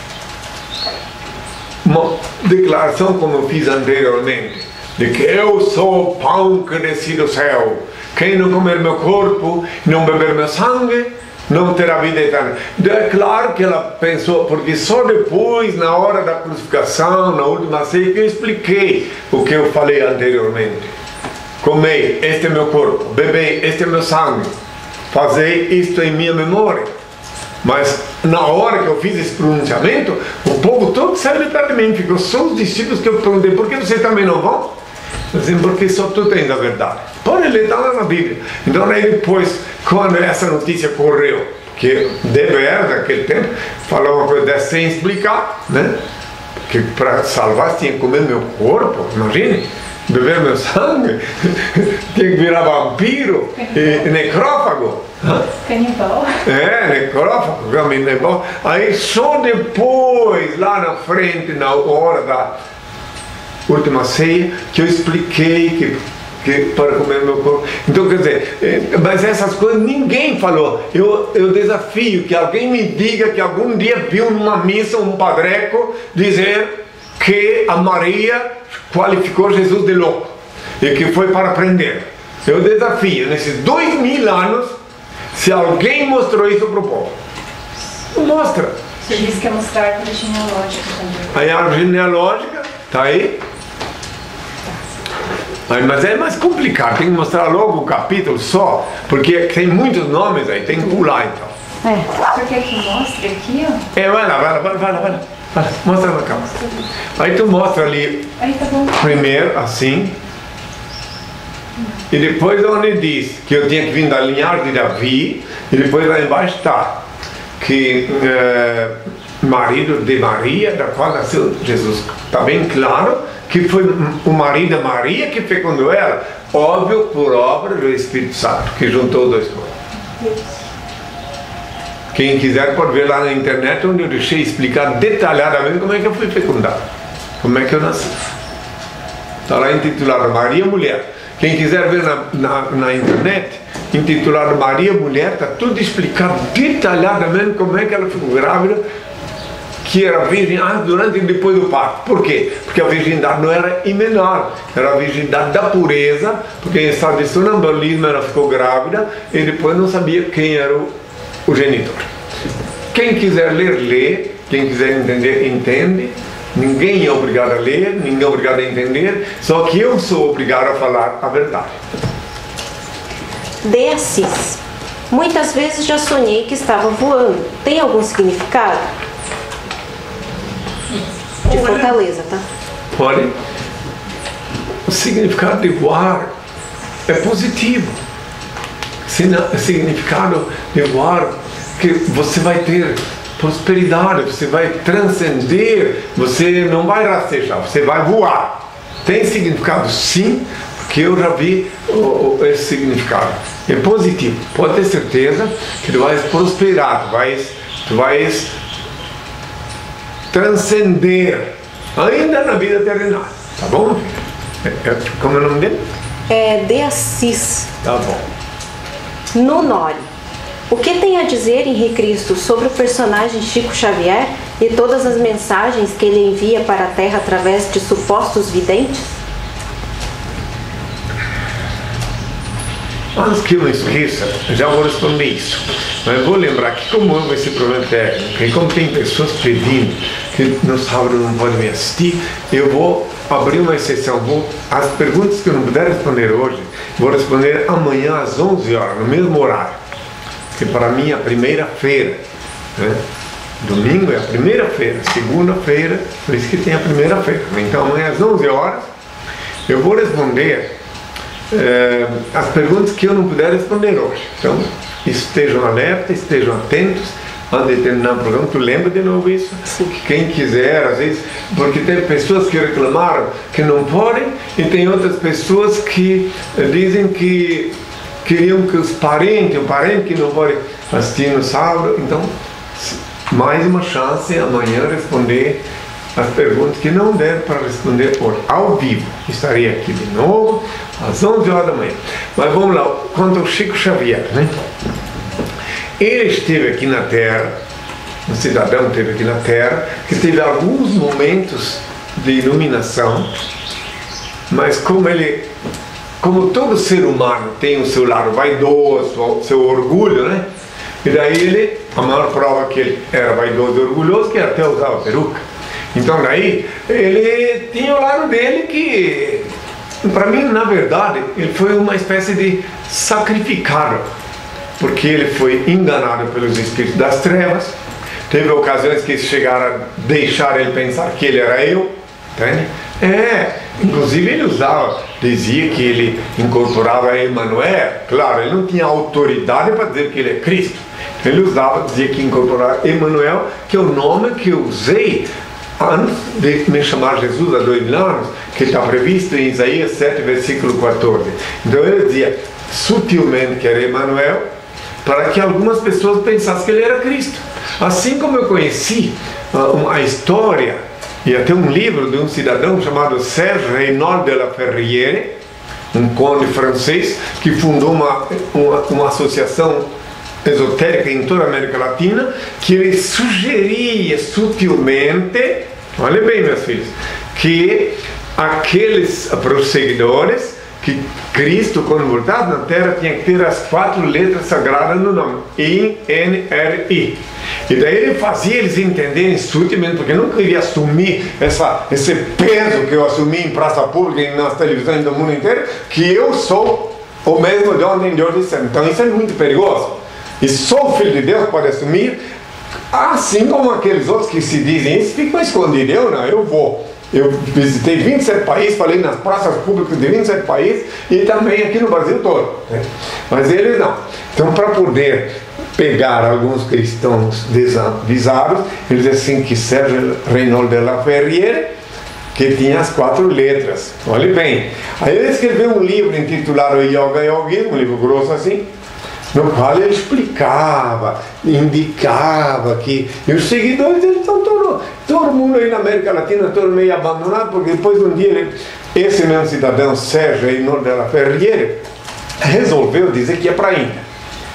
uma declaração como eu fiz anteriormente, de que eu sou o pão que desci do céu. Quem não comer meu corpo, não beber meu sangue, não terá vida eterna. É claro que ela pensou, porque só depois, na hora da crucificação, na última ceia, que eu expliquei o que eu falei anteriormente. Comei, este é meu corpo. Bebei, este é meu sangue. Fazei isto em minha memória. Mas na hora que eu fiz esse pronunciamento, o povo todo saiu de perto de mim. Ficou só os discípulos que eu perguntei, por que vocês também não vão? Dizem, porque só tu tens a verdade. Pode ler, está lá na Bíblia. Então aí depois, quando essa notícia correu, que deveras naquele tempo, falou uma coisa dessa sem explicar, né? Que para salvar tinha que comer meu corpo, imagine, beber meu sangue, tinha que virar vampiro e necrófago.
Canibal.
É, necrófago, canibal. Aí só depois, lá na frente, na hora da última ceia, que eu expliquei que, que para comer meu corpo. Então, quer dizer, mas essas coisas ninguém falou. Eu, eu desafio que alguém me diga que algum dia viu numa missa um padreco dizer que a Maria qualificou Jesus de louco e que foi para prender. Eu desafio, nesses dois mil anos, se alguém mostrou isso para o povo. Não mostra.
Você disse que ia mostrar a árvore genealógica também.
A árvore genealógica está aí. Mas é mais complicado, tem que mostrar logo o capítulo só, porque tem muitos nomes aí, tem que pular então.
É. Você quer que mostre aqui, ó?
É, vai lá, vai lá, vai lá, vai lá, vai lá. Vai lá, mostra na câmera. Aí tu mostra ali,
aí tá bom.
Primeiro assim, e depois onde diz que eu tinha que vir da linhagem de Davi, e depois lá embaixo está, que é, marido de Maria, da qual nasceu Jesus. Está bem claro que foi o marido de Maria que fecundou ela, óbvio por obra do Espírito Santo, que juntou dois corpos. Quem quiser pode ver lá na internet, onde eu deixei explicar detalhadamente como é que eu fui fecundado, como é que eu nasci. Está lá intitulado Maria Mulher. Quem quiser ver na, na, na internet, intitulado Maria Mulher, está tudo explicado detalhadamente como é que ela ficou grávida, que era virgem antes, durante e depois do parto. Por quê? Porque a virgindade não era imenor, era a virgindade da pureza, porque em estado de sonambulismo ela ficou grávida e depois não sabia quem era o, o genitor. Quem quiser ler, lê. Quem quiser entender, entende. Ninguém é obrigado a ler, ninguém é obrigado a entender, só que eu sou obrigado a falar a verdade.
De Assis. Muitas vezes já sonhei que estava voando. Tem algum significado? De Fortaleza, tá?
Pode. O significado de voar é positivo. O significado de voar que você vai ter prosperidade, você vai transcender, você não vai rastejar, você vai voar. Tem significado sim, porque eu já vi o, o, esse significado. É positivo. Pode ter certeza que tu vais prosperar, tu vais, tu vais transcender ainda na vida terrenal. Tá bom? É, é, como é o nome dele?
É de Assis.
Tá bom.
Nonori. O que tem a dizer Henri Cristo sobre o personagem Chico Xavier e todas as mensagens que ele envia para a Terra através de supostos videntes?
Antes que eu não esqueça, já vou responder isso. Mas vou lembrar que como houve esse problema técnico, e como tem pessoas pedindo que no sábado não podem me assistir, eu vou abrir uma exceção. Vou, as perguntas que eu não puder responder hoje, vou responder amanhã às onze horas, no mesmo horário. Que para mim é a primeira-feira, né? Domingo é a primeira-feira, segunda-feira, por isso que tem a primeira-feira. Então amanhã às onze horas eu vou responder é, as perguntas que eu não puder responder hoje. Então estejam alertas, estejam atentos, antes de terminar o programa, tu lembra de novo isso?
Sim.
Quem quiser, às vezes, porque tem pessoas que reclamaram que não podem e tem outras pessoas que dizem que queriam que os parentes, o parente que não pode assistir no sábado, então mais uma chance amanhã responder as perguntas que não deram para responder por ao vivo. Estarei aqui de novo às onze horas da manhã. Mas vamos lá, quanto ao Chico Xavier, né? Ele esteve aqui na Terra, um cidadão esteve aqui na Terra, que teve alguns momentos de iluminação, mas como ele, como todo ser humano tem o seu lado vaidoso, o seu orgulho, né? E daí ele, a maior prova que ele era vaidoso e orgulhoso, que até usava peruca. Então daí, ele tinha o lado dele que, para mim, na verdade, ele foi uma espécie de sacrificado, porque ele foi enganado pelos espíritos das trevas. Teve ocasiões que chegaram a deixar ele pensar que ele era eu, entende? É, inclusive ele usava, dizia que ele incorporava Emmanuel. Claro, ele não tinha autoridade para dizer que ele é Cristo. Ele usava, dizia que incorporava Emmanuel, que é o nome que eu usei antes de me chamar Jesus há dois mil anos, que está previsto em Isaías sete, versículo quatorze. Então ele dizia sutilmente que era Emmanuel, para que algumas pessoas pensassem que ele era Cristo. Assim como eu conheci uh, a história e até um livro de um cidadão chamado Serge Reynaud de la Ferrière, um conde francês que fundou uma, uma, uma associação esotérica em toda a América Latina, que ele sugeria sutilmente, olha bem, meus filhos, que aqueles prosseguidores, que Cristo, quando voltasse na Terra, tinha que ter as quatro letras sagradas no nome, I N R I. E daí ele fazia eles entenderem sutilmente, porque eu não queria assumir essa, esse peso que eu assumi em praça pública e nas televisões do mundo inteiro, que eu sou o mesmo de onde em Deus disse. Então isso é muito perigoso. E só o Filho de Deus pode assumir, assim como aqueles outros que se dizem isso, ficam escondidos. Eu não, eu vou. Eu visitei vinte e sete países, falei nas praças públicas de vinte e sete países e também aqui no Brasil todo. Né? Mas eles não. Então, para poder pegar alguns cristãos desavisados, eles dizem que Serge Reynaud de la Ferrière, que tinha as quatro letras. Olhe bem. Aí ele escreveu um livro intitulado Yoga Yogi, um livro grosso assim, no qual ele explicava, indicava que... E os seguidores, eles estão todo, todo mundo aí na América Latina, todo meio abandonado, porque depois de um dia, ele, esse mesmo cidadão, Serge Reynaud de la Ferrière, resolveu dizer que ia para a Índia.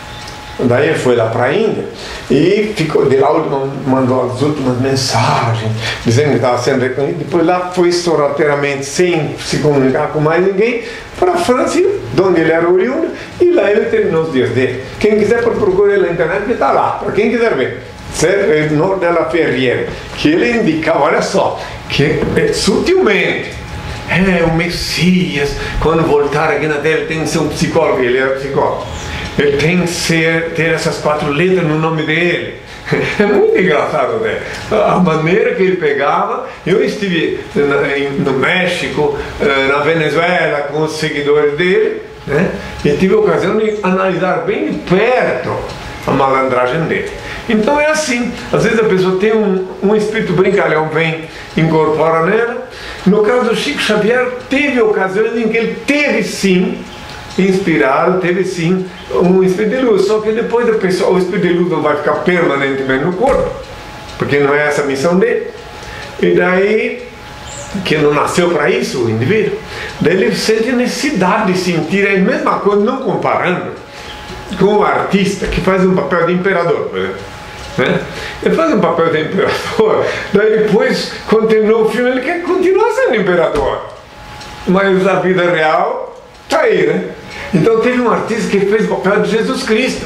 Daí ele foi lá para a Índia e ficou de lá, mandou as últimas mensagens, dizendo que estava sendo reconhecido. Depois lá foi sorrateiramente, sem se comunicar com mais ninguém, para a França, de onde ele era oriundo, e lá ele terminou os dias dele. Quem quiser procurar ele na internet, ele está lá, para quem quiser ver. Serge Reynaud de la Ferrière, que ele indicava, olha só, que é, sutilmente, é o Messias, quando voltar aqui na Terra, ele tem que ser um psicólogo, ele era psicólogo. Ele tem que ser, ter essas quatro letras no nome dele. É muito engraçado, né? A maneira que ele pegava. Eu estive no México, na Venezuela, com os seguidores dele, né? E tive a ocasião de analisar bem de perto a malandragem dele. Então é assim, às vezes a pessoa tem um, um espírito brincalhão, vem, incorpora nela. No caso do Chico Xavier, teve ocasiões em que ele teve sim, inspirado, teve sim um espírito de luz, só que depois da pessoa, o espírito de luz não vai ficar permanentemente no corpo, porque não é essa a missão dele. E daí, que não nasceu para isso o indivíduo, daí ele sente a necessidade de sentir a mesma coisa, não comparando com o artista que faz um papel de imperador, por exemplo, né? Ele faz um papel de imperador, daí depois, quando terminou o filme, ele quer continuar sendo imperador, mas a vida real está aí, né? Então teve um artista que fez o papel de Jesus Cristo.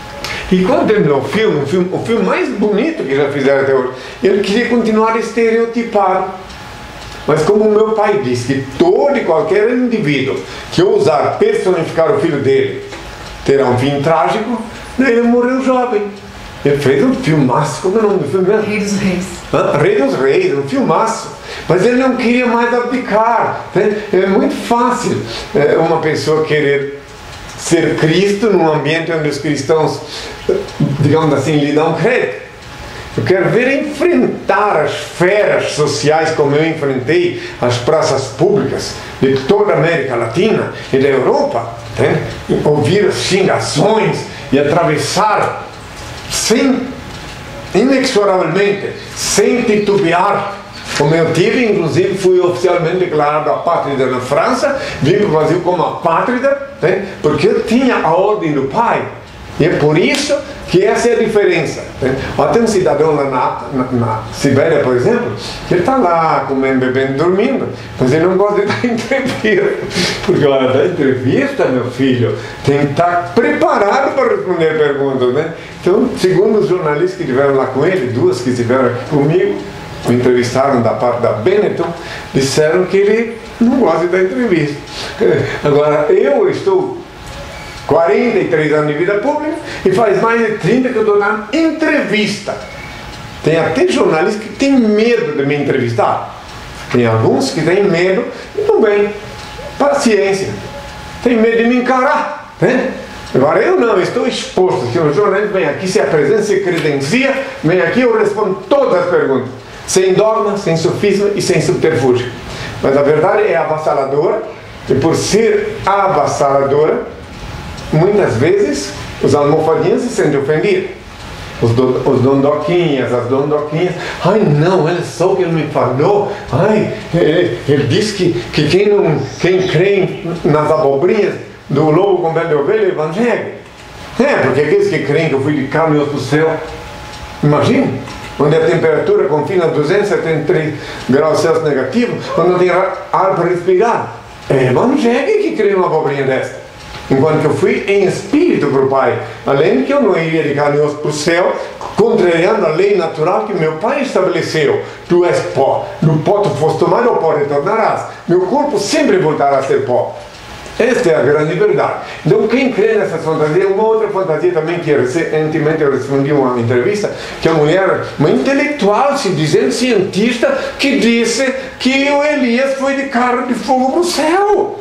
E quando terminou o filme, o filme, o filme mais bonito que já fizeram até hoje, ele queria continuar estereotipado. Mas como o meu pai disse que todo e qualquer indivíduo que ousar personificar o filho dele terá um fim trágico, daí ele morreu jovem. Ele fez um filmaço, como é o nome do filme mesmo?
Rei dos Reis.
Ah, Rei dos Reis, um filmaço. Mas ele não queria mais abdicar. Né? É muito fácil é, uma pessoa querer ser Cristo num ambiente onde os cristãos, digamos assim, lhe dão crédito. Eu quero ver enfrentar as feras sociais como eu enfrentei as praças públicas de toda a América Latina e da Europa, né? Ouvir as xingações e atravessar sem, inexoravelmente, sem titubear. Como eu tive, inclusive, fui oficialmente declarado apátrida na França, vim para o Brasil como apátrida, né? Porque eu tinha a ordem do Pai. E é por isso que essa é a diferença. Né? Tem um cidadão lá na, na, na Sibéria, por exemplo, que ele está lá comendo, bebendo, dormindo, mas ele não gosta de dar entrevista. Porque a hora da entrevista, meu filho, tem que estar preparado para responder perguntas. Né? Então, segundo os jornalistas que estiveram lá com ele, duas que estiveram aqui comigo, me entrevistaram da parte da Benetton, disseram que ele não gosta de dar entrevista. Agora, eu estou quarenta e três anos de vida pública e faz mais de trinta que eu estou dando entrevista. Tem até jornalistas que têm medo de me entrevistar. Tem alguns que têm medo, e tudo bem, paciência. Tem medo de me encarar, né? Agora eu não, estou exposto. Se o jornalista vem aqui, se apresenta, se credencia, vem aqui, eu respondo todas as perguntas. Sem dogma, sem sofisma e sem subterfúgio. Mas a verdade é avassaladora, e por ser avassaladora, muitas vezes os almofadinhas se sentem ofendidos. Os, do, os dondoquinhas, as dondoquinhas, ai não, olha só o que ele me falou, ai, ele, ele disse que, que quem, não, quem crê nas abobrinhas do lobo com pele de ovelha é evangélico. É, porque aqueles que creem que eu fui de carne e osso do céu, imagina, onde a temperatura confina a duzentos e setenta e três graus Celsius negativo, onde não tem ar para respirar. É evangélico que crê numa abobrinha dessa. Enquanto que eu fui em espírito para o Pai. Além de que eu não iria de carne e osso para o céu, contrariando a lei natural que meu Pai estabeleceu. Tu és pó. Do pó tu foste tomado, ao pó retornarás. Meu corpo sempre voltará a ser pó. Esta é a grande verdade. Então, quem crê nessa fantasia, uma outra fantasia também que recentemente eu respondi uma entrevista, que a mulher, uma intelectual, se dizendo cientista, que disse que o Elias foi de carro de fogo para o céu.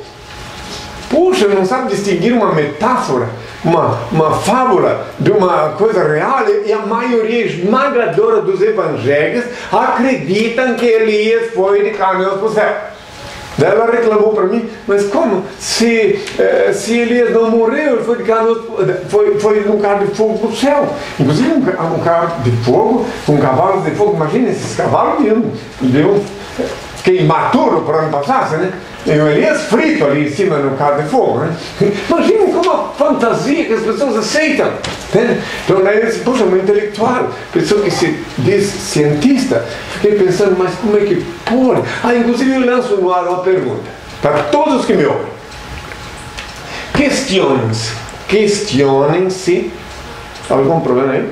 Puxa, não sabe distinguir uma metáfora, uma, uma fábula de uma coisa real, e a maioria esmagadora dos evangélicos acreditam que Elias foi de carne e osso para o céu. Daí ela reclamou para mim, mas como? Se, eh, se Elias não morreu, ele foi, de carne, foi, foi num carro de fogo para o céu. Inclusive um, um carro de fogo, com cavalos de fogo, imagina esses cavalos de um, de um queimaturo para não passasse, né? E o Elias frito ali em cima no carro de fogo, né? Imaginem como a fantasia que as pessoas aceitam, né? Então daí eu disse, poxa, uma intelectual, pessoa que se diz cientista, fiquei pensando, mas como é que pode? Ah, inclusive eu lanço no ar uma pergunta para todos que me ouvem. Questionem-se, questionem-se, algum problema aí?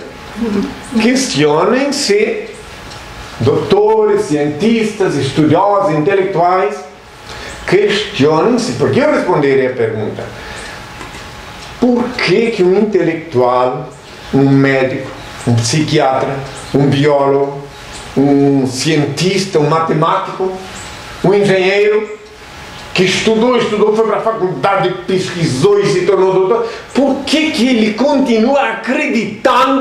Questionem-se, doutores, cientistas, estudiosos, intelectuais, questionem-se, porque eu responderei a pergunta: por que que um intelectual, um médico, um psiquiatra, um biólogo, um cientista, um matemático, um engenheiro, que estudou, estudou, foi para a faculdade, pesquisou e se tornou doutor, por que que ele continua acreditando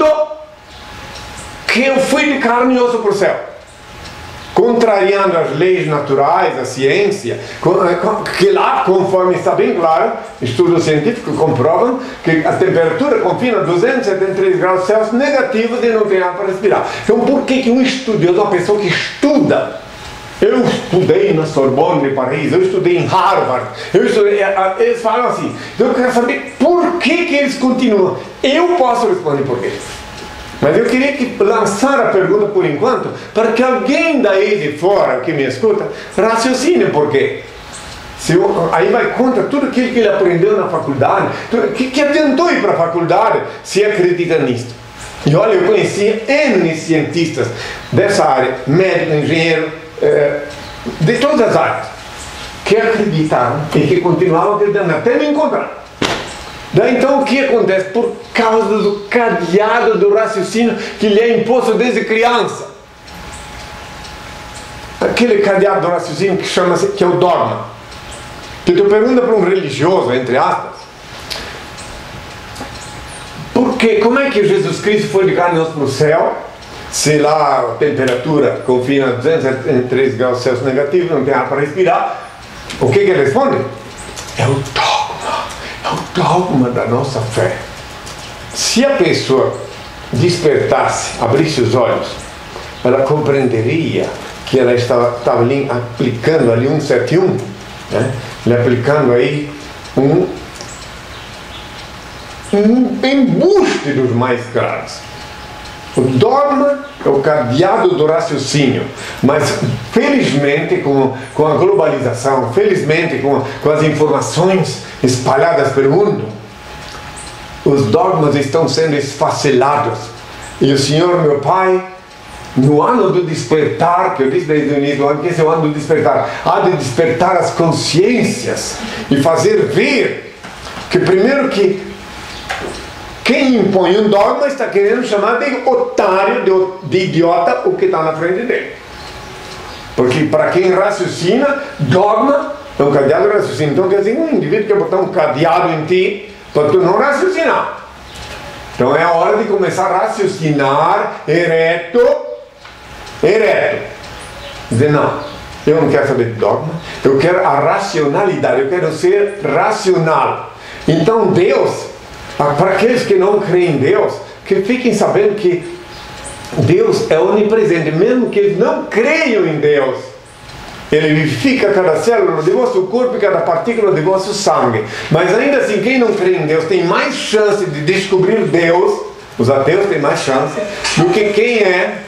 que eu fui de carne e osso para o céu? Contrariando as leis naturais, a ciência, que lá, conforme está bem claro, estudos científicos comprovam que a temperatura confina a duzentos e setenta e três graus Celsius negativos e não tem ar para respirar. Então, por que que um estudioso, uma pessoa que estuda, eu estudei na Sorbonne de Paris, eu estudei em Harvard, eu estudei, eles falam assim, eu quero saber por que que eles continuam. Eu posso responder por quê. Mas eu queria que lançar a pergunta por enquanto, para que alguém daí de fora que me escuta raciocine por quê. Se eu, aí vai contra tudo aquilo que ele aprendeu na faculdade, que, que tentou ir para a faculdade, se acredita nisso. E olha, eu conheci N cientistas dessa área, médico, engenheiro, eh, de todas as áreas, que acreditaram e que continuavam acreditando até me encontrar. Daí então o que acontece? Por causa do cadeado do raciocínio que lhe é imposto desde criança. Aquele cadeado do raciocínio que chama-se, que é o dogma. Que tu pergunta para um religioso, entre aspas, Porque como é que Jesus Cristo foi de carne para o céu? Se lá a temperatura confina a duzentos e três graus Celsius negativo, não tem ar para respirar, o que que ele responde? É o dogma, é o dogma da nossa fé. Se a pessoa despertasse, abrisse os olhos, ela compreenderia que ela estava, estava ali aplicando ali um cento e um, né? Ele aplicando aí um, um embuste dos mais claros. O dogma é o cadeado do raciocínio, mas felizmente com, com a globalização, felizmente com, com as informações espalhadas pelo mundo, os dogmas estão sendo esfacelados. E o Senhor, meu Pai, no ano do despertar, que eu disse desde o início do ano, que esse é o ano do despertar, há de despertar as consciências e fazer ver que primeiro que quem impõe um dogma está querendo chamar de otário, de, de idiota, o que está na frente dele. Porque para quem raciocina, dogma é um cadeado de raciocínio. Então quer dizer, um indivíduo quer botar um cadeado em ti para tu não raciocinar. Então é a hora de começar a raciocinar ereto, ereto. Dizer, não, eu não quero saber de dogma, eu quero a racionalidade, eu quero ser racional. Então Deus, para aqueles que não creem em Deus, que fiquem sabendo que Deus é onipresente, mesmo que eles não creiam em Deus. Ele vivifica cada célula de vosso corpo e cada partícula de vosso sangue. Mas ainda assim, quem não crê em Deus tem mais chance de descobrir Deus, os ateus têm mais chance, do que quem é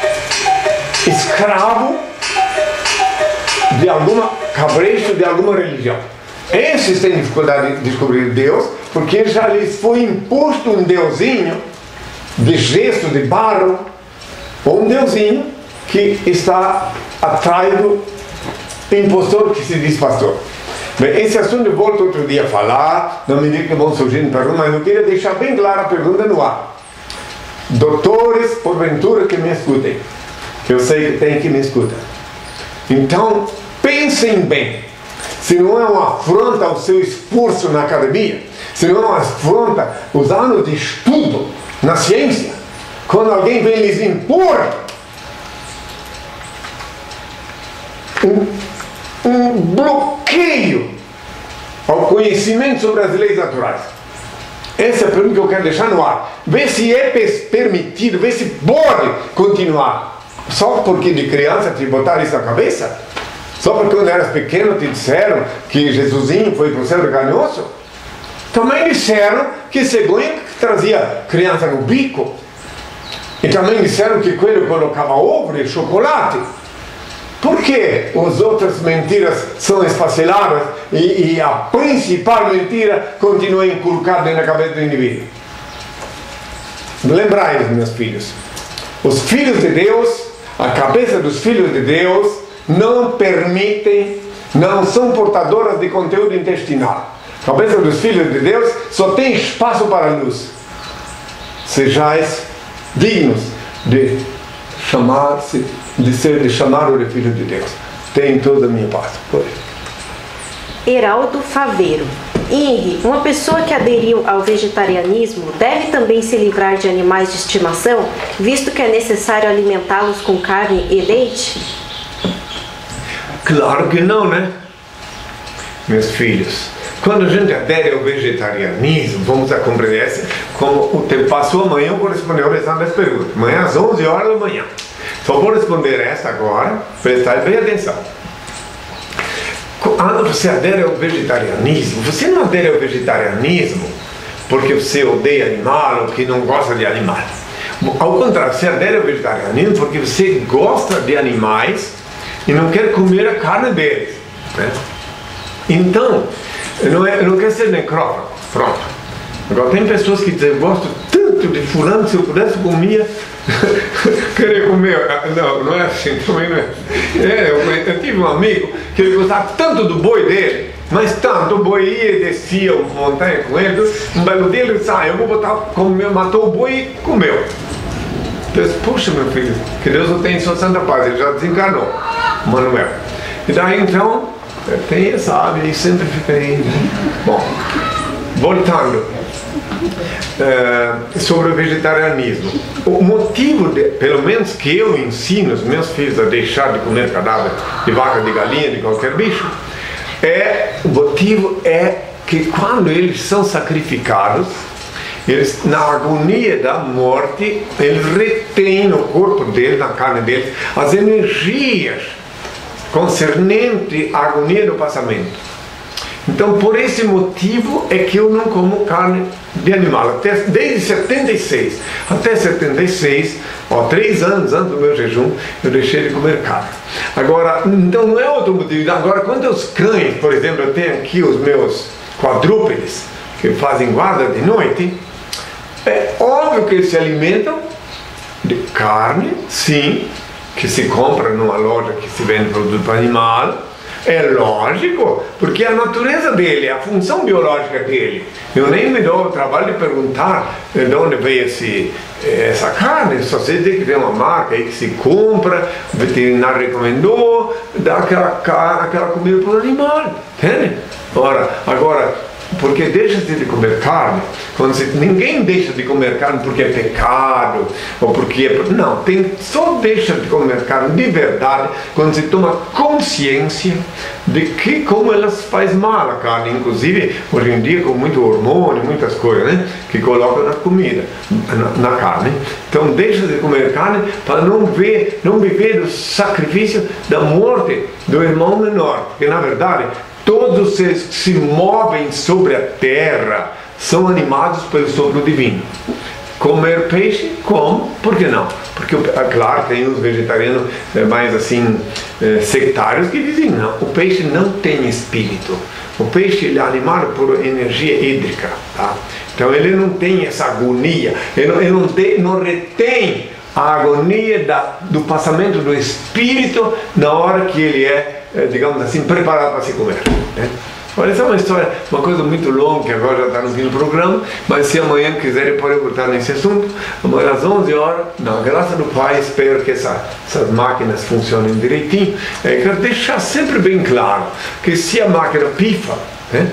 escravo de alguma cabresto, de alguma religião. Esses têm dificuldade de descobrir Deus, porque já lhes foi imposto um deusinho de gesso, de barro, ou um deusinho que está atrás do impostor que se diz pastor. Bem, esse assunto eu volto outro dia a falar, na medida que vão surgindo perguntas, mas eu queria deixar bem clara a pergunta no ar. Doutores, porventura, que me escutem, que eu sei que tem que me escutar. Então, pensem bem, se não é uma afronta ao seu esforço na academia, se não é uma afronta os anos de estudo na ciência, quando alguém vem lhes impor um, um bloqueio ao conhecimento sobre as leis naturais. Essa é a pergunta que eu quero deixar no ar. Vê se é permitido, vê se pode continuar. Só porque de criança te botaram isso na cabeça? Só porque quando eras pequeno te disseram que Jesusinho foi para o céu de carne e osso? Também disseram que cegonha trazia criança no bico. E também disseram que coelho colocava ovo e chocolate. Por que as outras mentiras são esfaceladas e, e a principal mentira continua inculcada na cabeça do indivíduo? Lembrai-vos, meus filhos, os filhos de Deus, a cabeça dos filhos de Deus não permitem, não são portadoras de conteúdo intestinal. A cabeça dos filhos de Deus só tem espaço para a luz. Sejais dignos de chamar-se, de ser de chamar-o de filho de Deus. Tem toda a minha paz. Foi.
Heraldo Faveiro. Henri, uma pessoa que aderiu ao vegetarianismo deve também se livrar de animais de estimação, visto que é necessário alimentá-los com carne e leite?
Claro que não, né? Meus filhos, quando a gente adere ao vegetarianismo, vamos a compreender essa, como o tempo passou, amanhã eu vou responder o restante das perguntas. Amanhã às onze horas da manhã. Só vou responder essa agora, prestar bem atenção. Quando você adere ao vegetarianismo, você não adere ao vegetarianismo porque você odeia animal ou que não gosta de animal. Ao contrário, você adere ao vegetarianismo porque você gosta de animais e não quer comer a carne deles, né? Então, não, é, não quer ser necrófago, pronto. Agora tem pessoas que dizem, gosto tanto de fulano, se eu pudesse comia, querer comer. Não, não é assim, também não é. é eu, eu tive um amigo que ele gostava tanto do boi dele, mas tanto, o boi ia e descia a montanha com ele, um belo dia ele disse, ah, eu vou botar, comeu, matou o boi e comeu. Eu disse, puxa meu filho, que Deus o tenha em sua santa paz, ele já desencarnou, Manuel. E daí então, tem, sabe, e sempre fica aí. Bom, voltando. uh, sobre o vegetarianismo. O motivo, de, pelo menos que eu ensino os meus filhos a deixar de comer cadáver de vaca, de galinha, de qualquer bicho, é, o motivo é que quando eles são sacrificados, eles, na agonia da morte, eles retêm no corpo deles, na carne deles, as energias concernentes à agonia do passamento. Então, por esse motivo é que eu não como carne de animal. Até, desde setenta e seis até setenta e seis, ó, três anos antes do meu jejum, eu deixei de comer carne. Agora, então não é outro motivo. Agora, quando os cães, por exemplo, eu tenho aqui os meus quadrúpedes, que fazem guarda de noite, é óbvio que eles se alimentam de carne, sim, que se compra numa loja que se vende produto para animal. É lógico, porque a natureza dele, a função biológica dele. Eu nem me dou o trabalho de perguntar de onde veio esse, essa carne, só sei dizer que tem uma marca aí que se compra, o veterinário recomendou, dá aquela, aquela comida para o animal, entende? Ora, agora, porque deixa-se de comer carne, quando se, ninguém deixa de comer carne porque é pecado, ou porque é, não, tem, só deixa de comer carne de verdade quando se toma consciência de que como elas faz mal a carne, inclusive hoje em dia com muito hormônio, muitas coisas, né, que colocam na comida, na, na carne. Então deixa de comer carne para não ver, não viver do sacrifício da morte do irmão menor, porque na verdade todos os seres que se movem sobre a terra são animados pelo sopro divino. Comer peixe, como? Por que não? Porque, claro, tem os vegetarianos mais assim, sectários que dizem, não, o peixe não tem espírito. O peixe ele é animado por energia hídrica, tá? Então ele não tem essa agonia, ele não, ele não, tem, não retém a agonia da, do passamento do espírito na hora que ele é, digamos assim, preparado para se comer, né? Olha, essa é uma história, uma coisa muito longa, que agora já está no fim do programa, mas se amanhã quiserem podem voltar nesse assunto. Amanhã às onze horas, na graça do Pai, espero que essa, essas máquinas funcionem direitinho. É, quero deixar sempre bem claro que se a máquina pifa, né,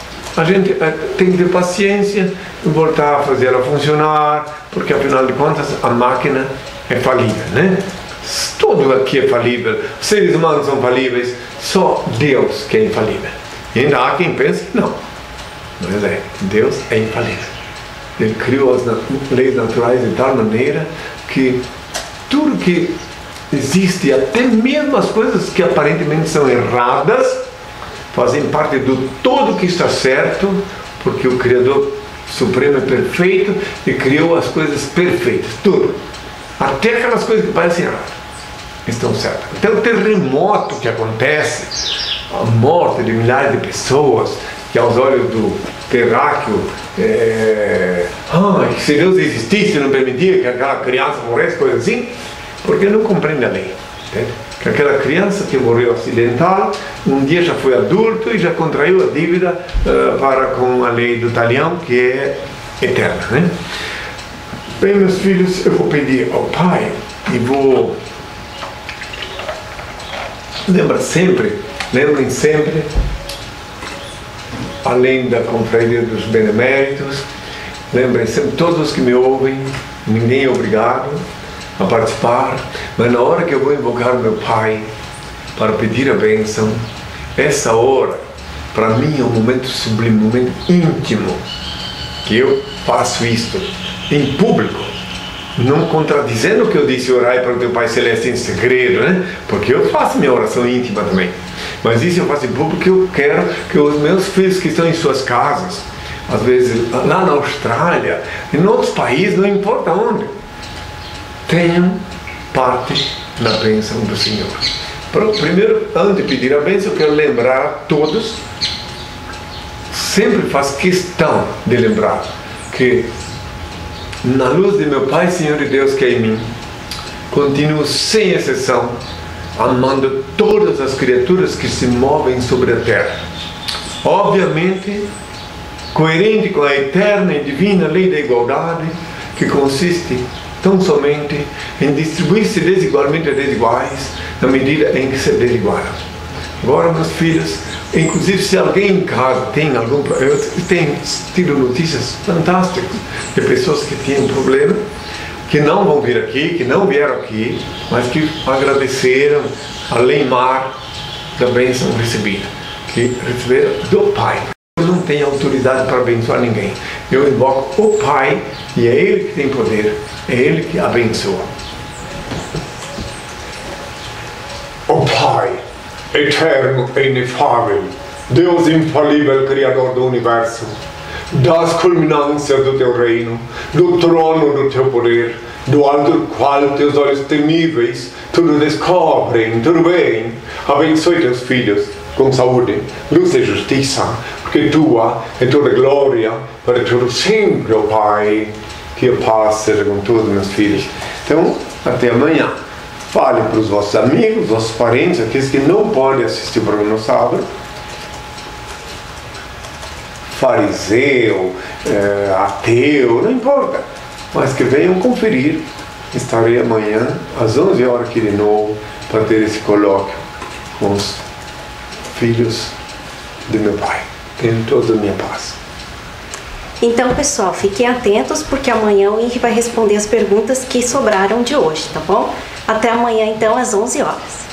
a gente é, tem que ter paciência e voltar a fazer ela funcionar, porque afinal de contas a máquina é falível, né? Tudo aqui é falível, os seres humanos são falíveis, só Deus que é infalível. E ainda há quem pense que não, mas é, Deus é infalível. Ele criou as leis naturais de tal maneira que tudo que existe, até mesmo as coisas que aparentemente são erradas, fazem parte do todo que está certo, porque o Criador Supremo é perfeito e criou as coisas perfeitas, tudo. Até aquelas coisas que parecem erradas estão certas. Até o terremoto que acontece, a morte de milhares de pessoas, que aos olhos do terráqueo, é... ah, se Deus existisse não permitia que aquela criança morresse, coisa assim, porque não compreende a lei, entende? Que aquela criança que morreu acidental, um dia já foi adulto e já contraiu a dívida uh, para com a lei do talião, que é eterna, né? Bem, meus filhos, eu vou pedir ao Pai e vou... Lembra sempre, lembrem sempre, além da confraria dos beneméritos, lembrem sempre, todos os que me ouvem, ninguém é obrigado a participar, mas na hora que eu vou invocar meu Pai para pedir a bênção, essa hora, para mim é um momento sublime, um momento íntimo, que eu faço isto em público, não contradizendo o que eu disse, orai para o teu Pai Celeste em segredo, né? Porque eu faço minha oração íntima também, mas isso eu faço em público porque eu quero que os meus filhos que estão em suas casas, às vezes lá na Austrália, em outros países, não importa onde, tenham parte na bênção do Senhor. Primeiro, antes de pedir a bênção, eu quero lembrar a todos, sempre faço questão de lembrar que na luz de meu Pai, Senhor e Deus que é em mim, continuo sem exceção amando todas as criaturas que se movem sobre a terra, obviamente coerente com a eterna e divina lei da igualdade, que consiste tão somente em distribuir-se desigualmente a desiguais na medida em que se desigualam. Agora, meus filhos, Inclusive, se alguém em casa tem algum problema, eu tenho tido notícias fantásticas de pessoas que tinham problema, que não vão vir aqui, que não vieram aqui, mas que agradeceram além mar da bênção recebida, que receberam do Pai. Eu não tenho autoridade para abençoar ninguém. Eu invoco o Pai e é Ele que tem poder, é Ele que abençoa.
O Pai, eterno e inefável, Deus infalível, Criador do Universo, das culminâncias do Teu reino, do trono do Teu poder, do alto do qual Teus olhos temíveis tudo descobrem, tudo bem. Abençoe Teus filhos com saúde, luz e justiça, porque Tua é toda glória para todo sempre, ó Pai. Que a paz seja com todos os meus filhos. Então, até amanhã. Fale para os vossos amigos, vossos parentes, aqueles que não podem assistir o programa no sábado. Fariseu, é, ateu, não importa. Mas que venham conferir. Estarei amanhã, às onze horas aqui de novo, para ter esse colóquio com os filhos de meu Pai. Tenham toda a minha paz.
Então, pessoal, fiquem atentos, porque amanhã o Henrique vai responder as perguntas que sobraram de hoje, tá bom? Até amanhã, então, às onze horas.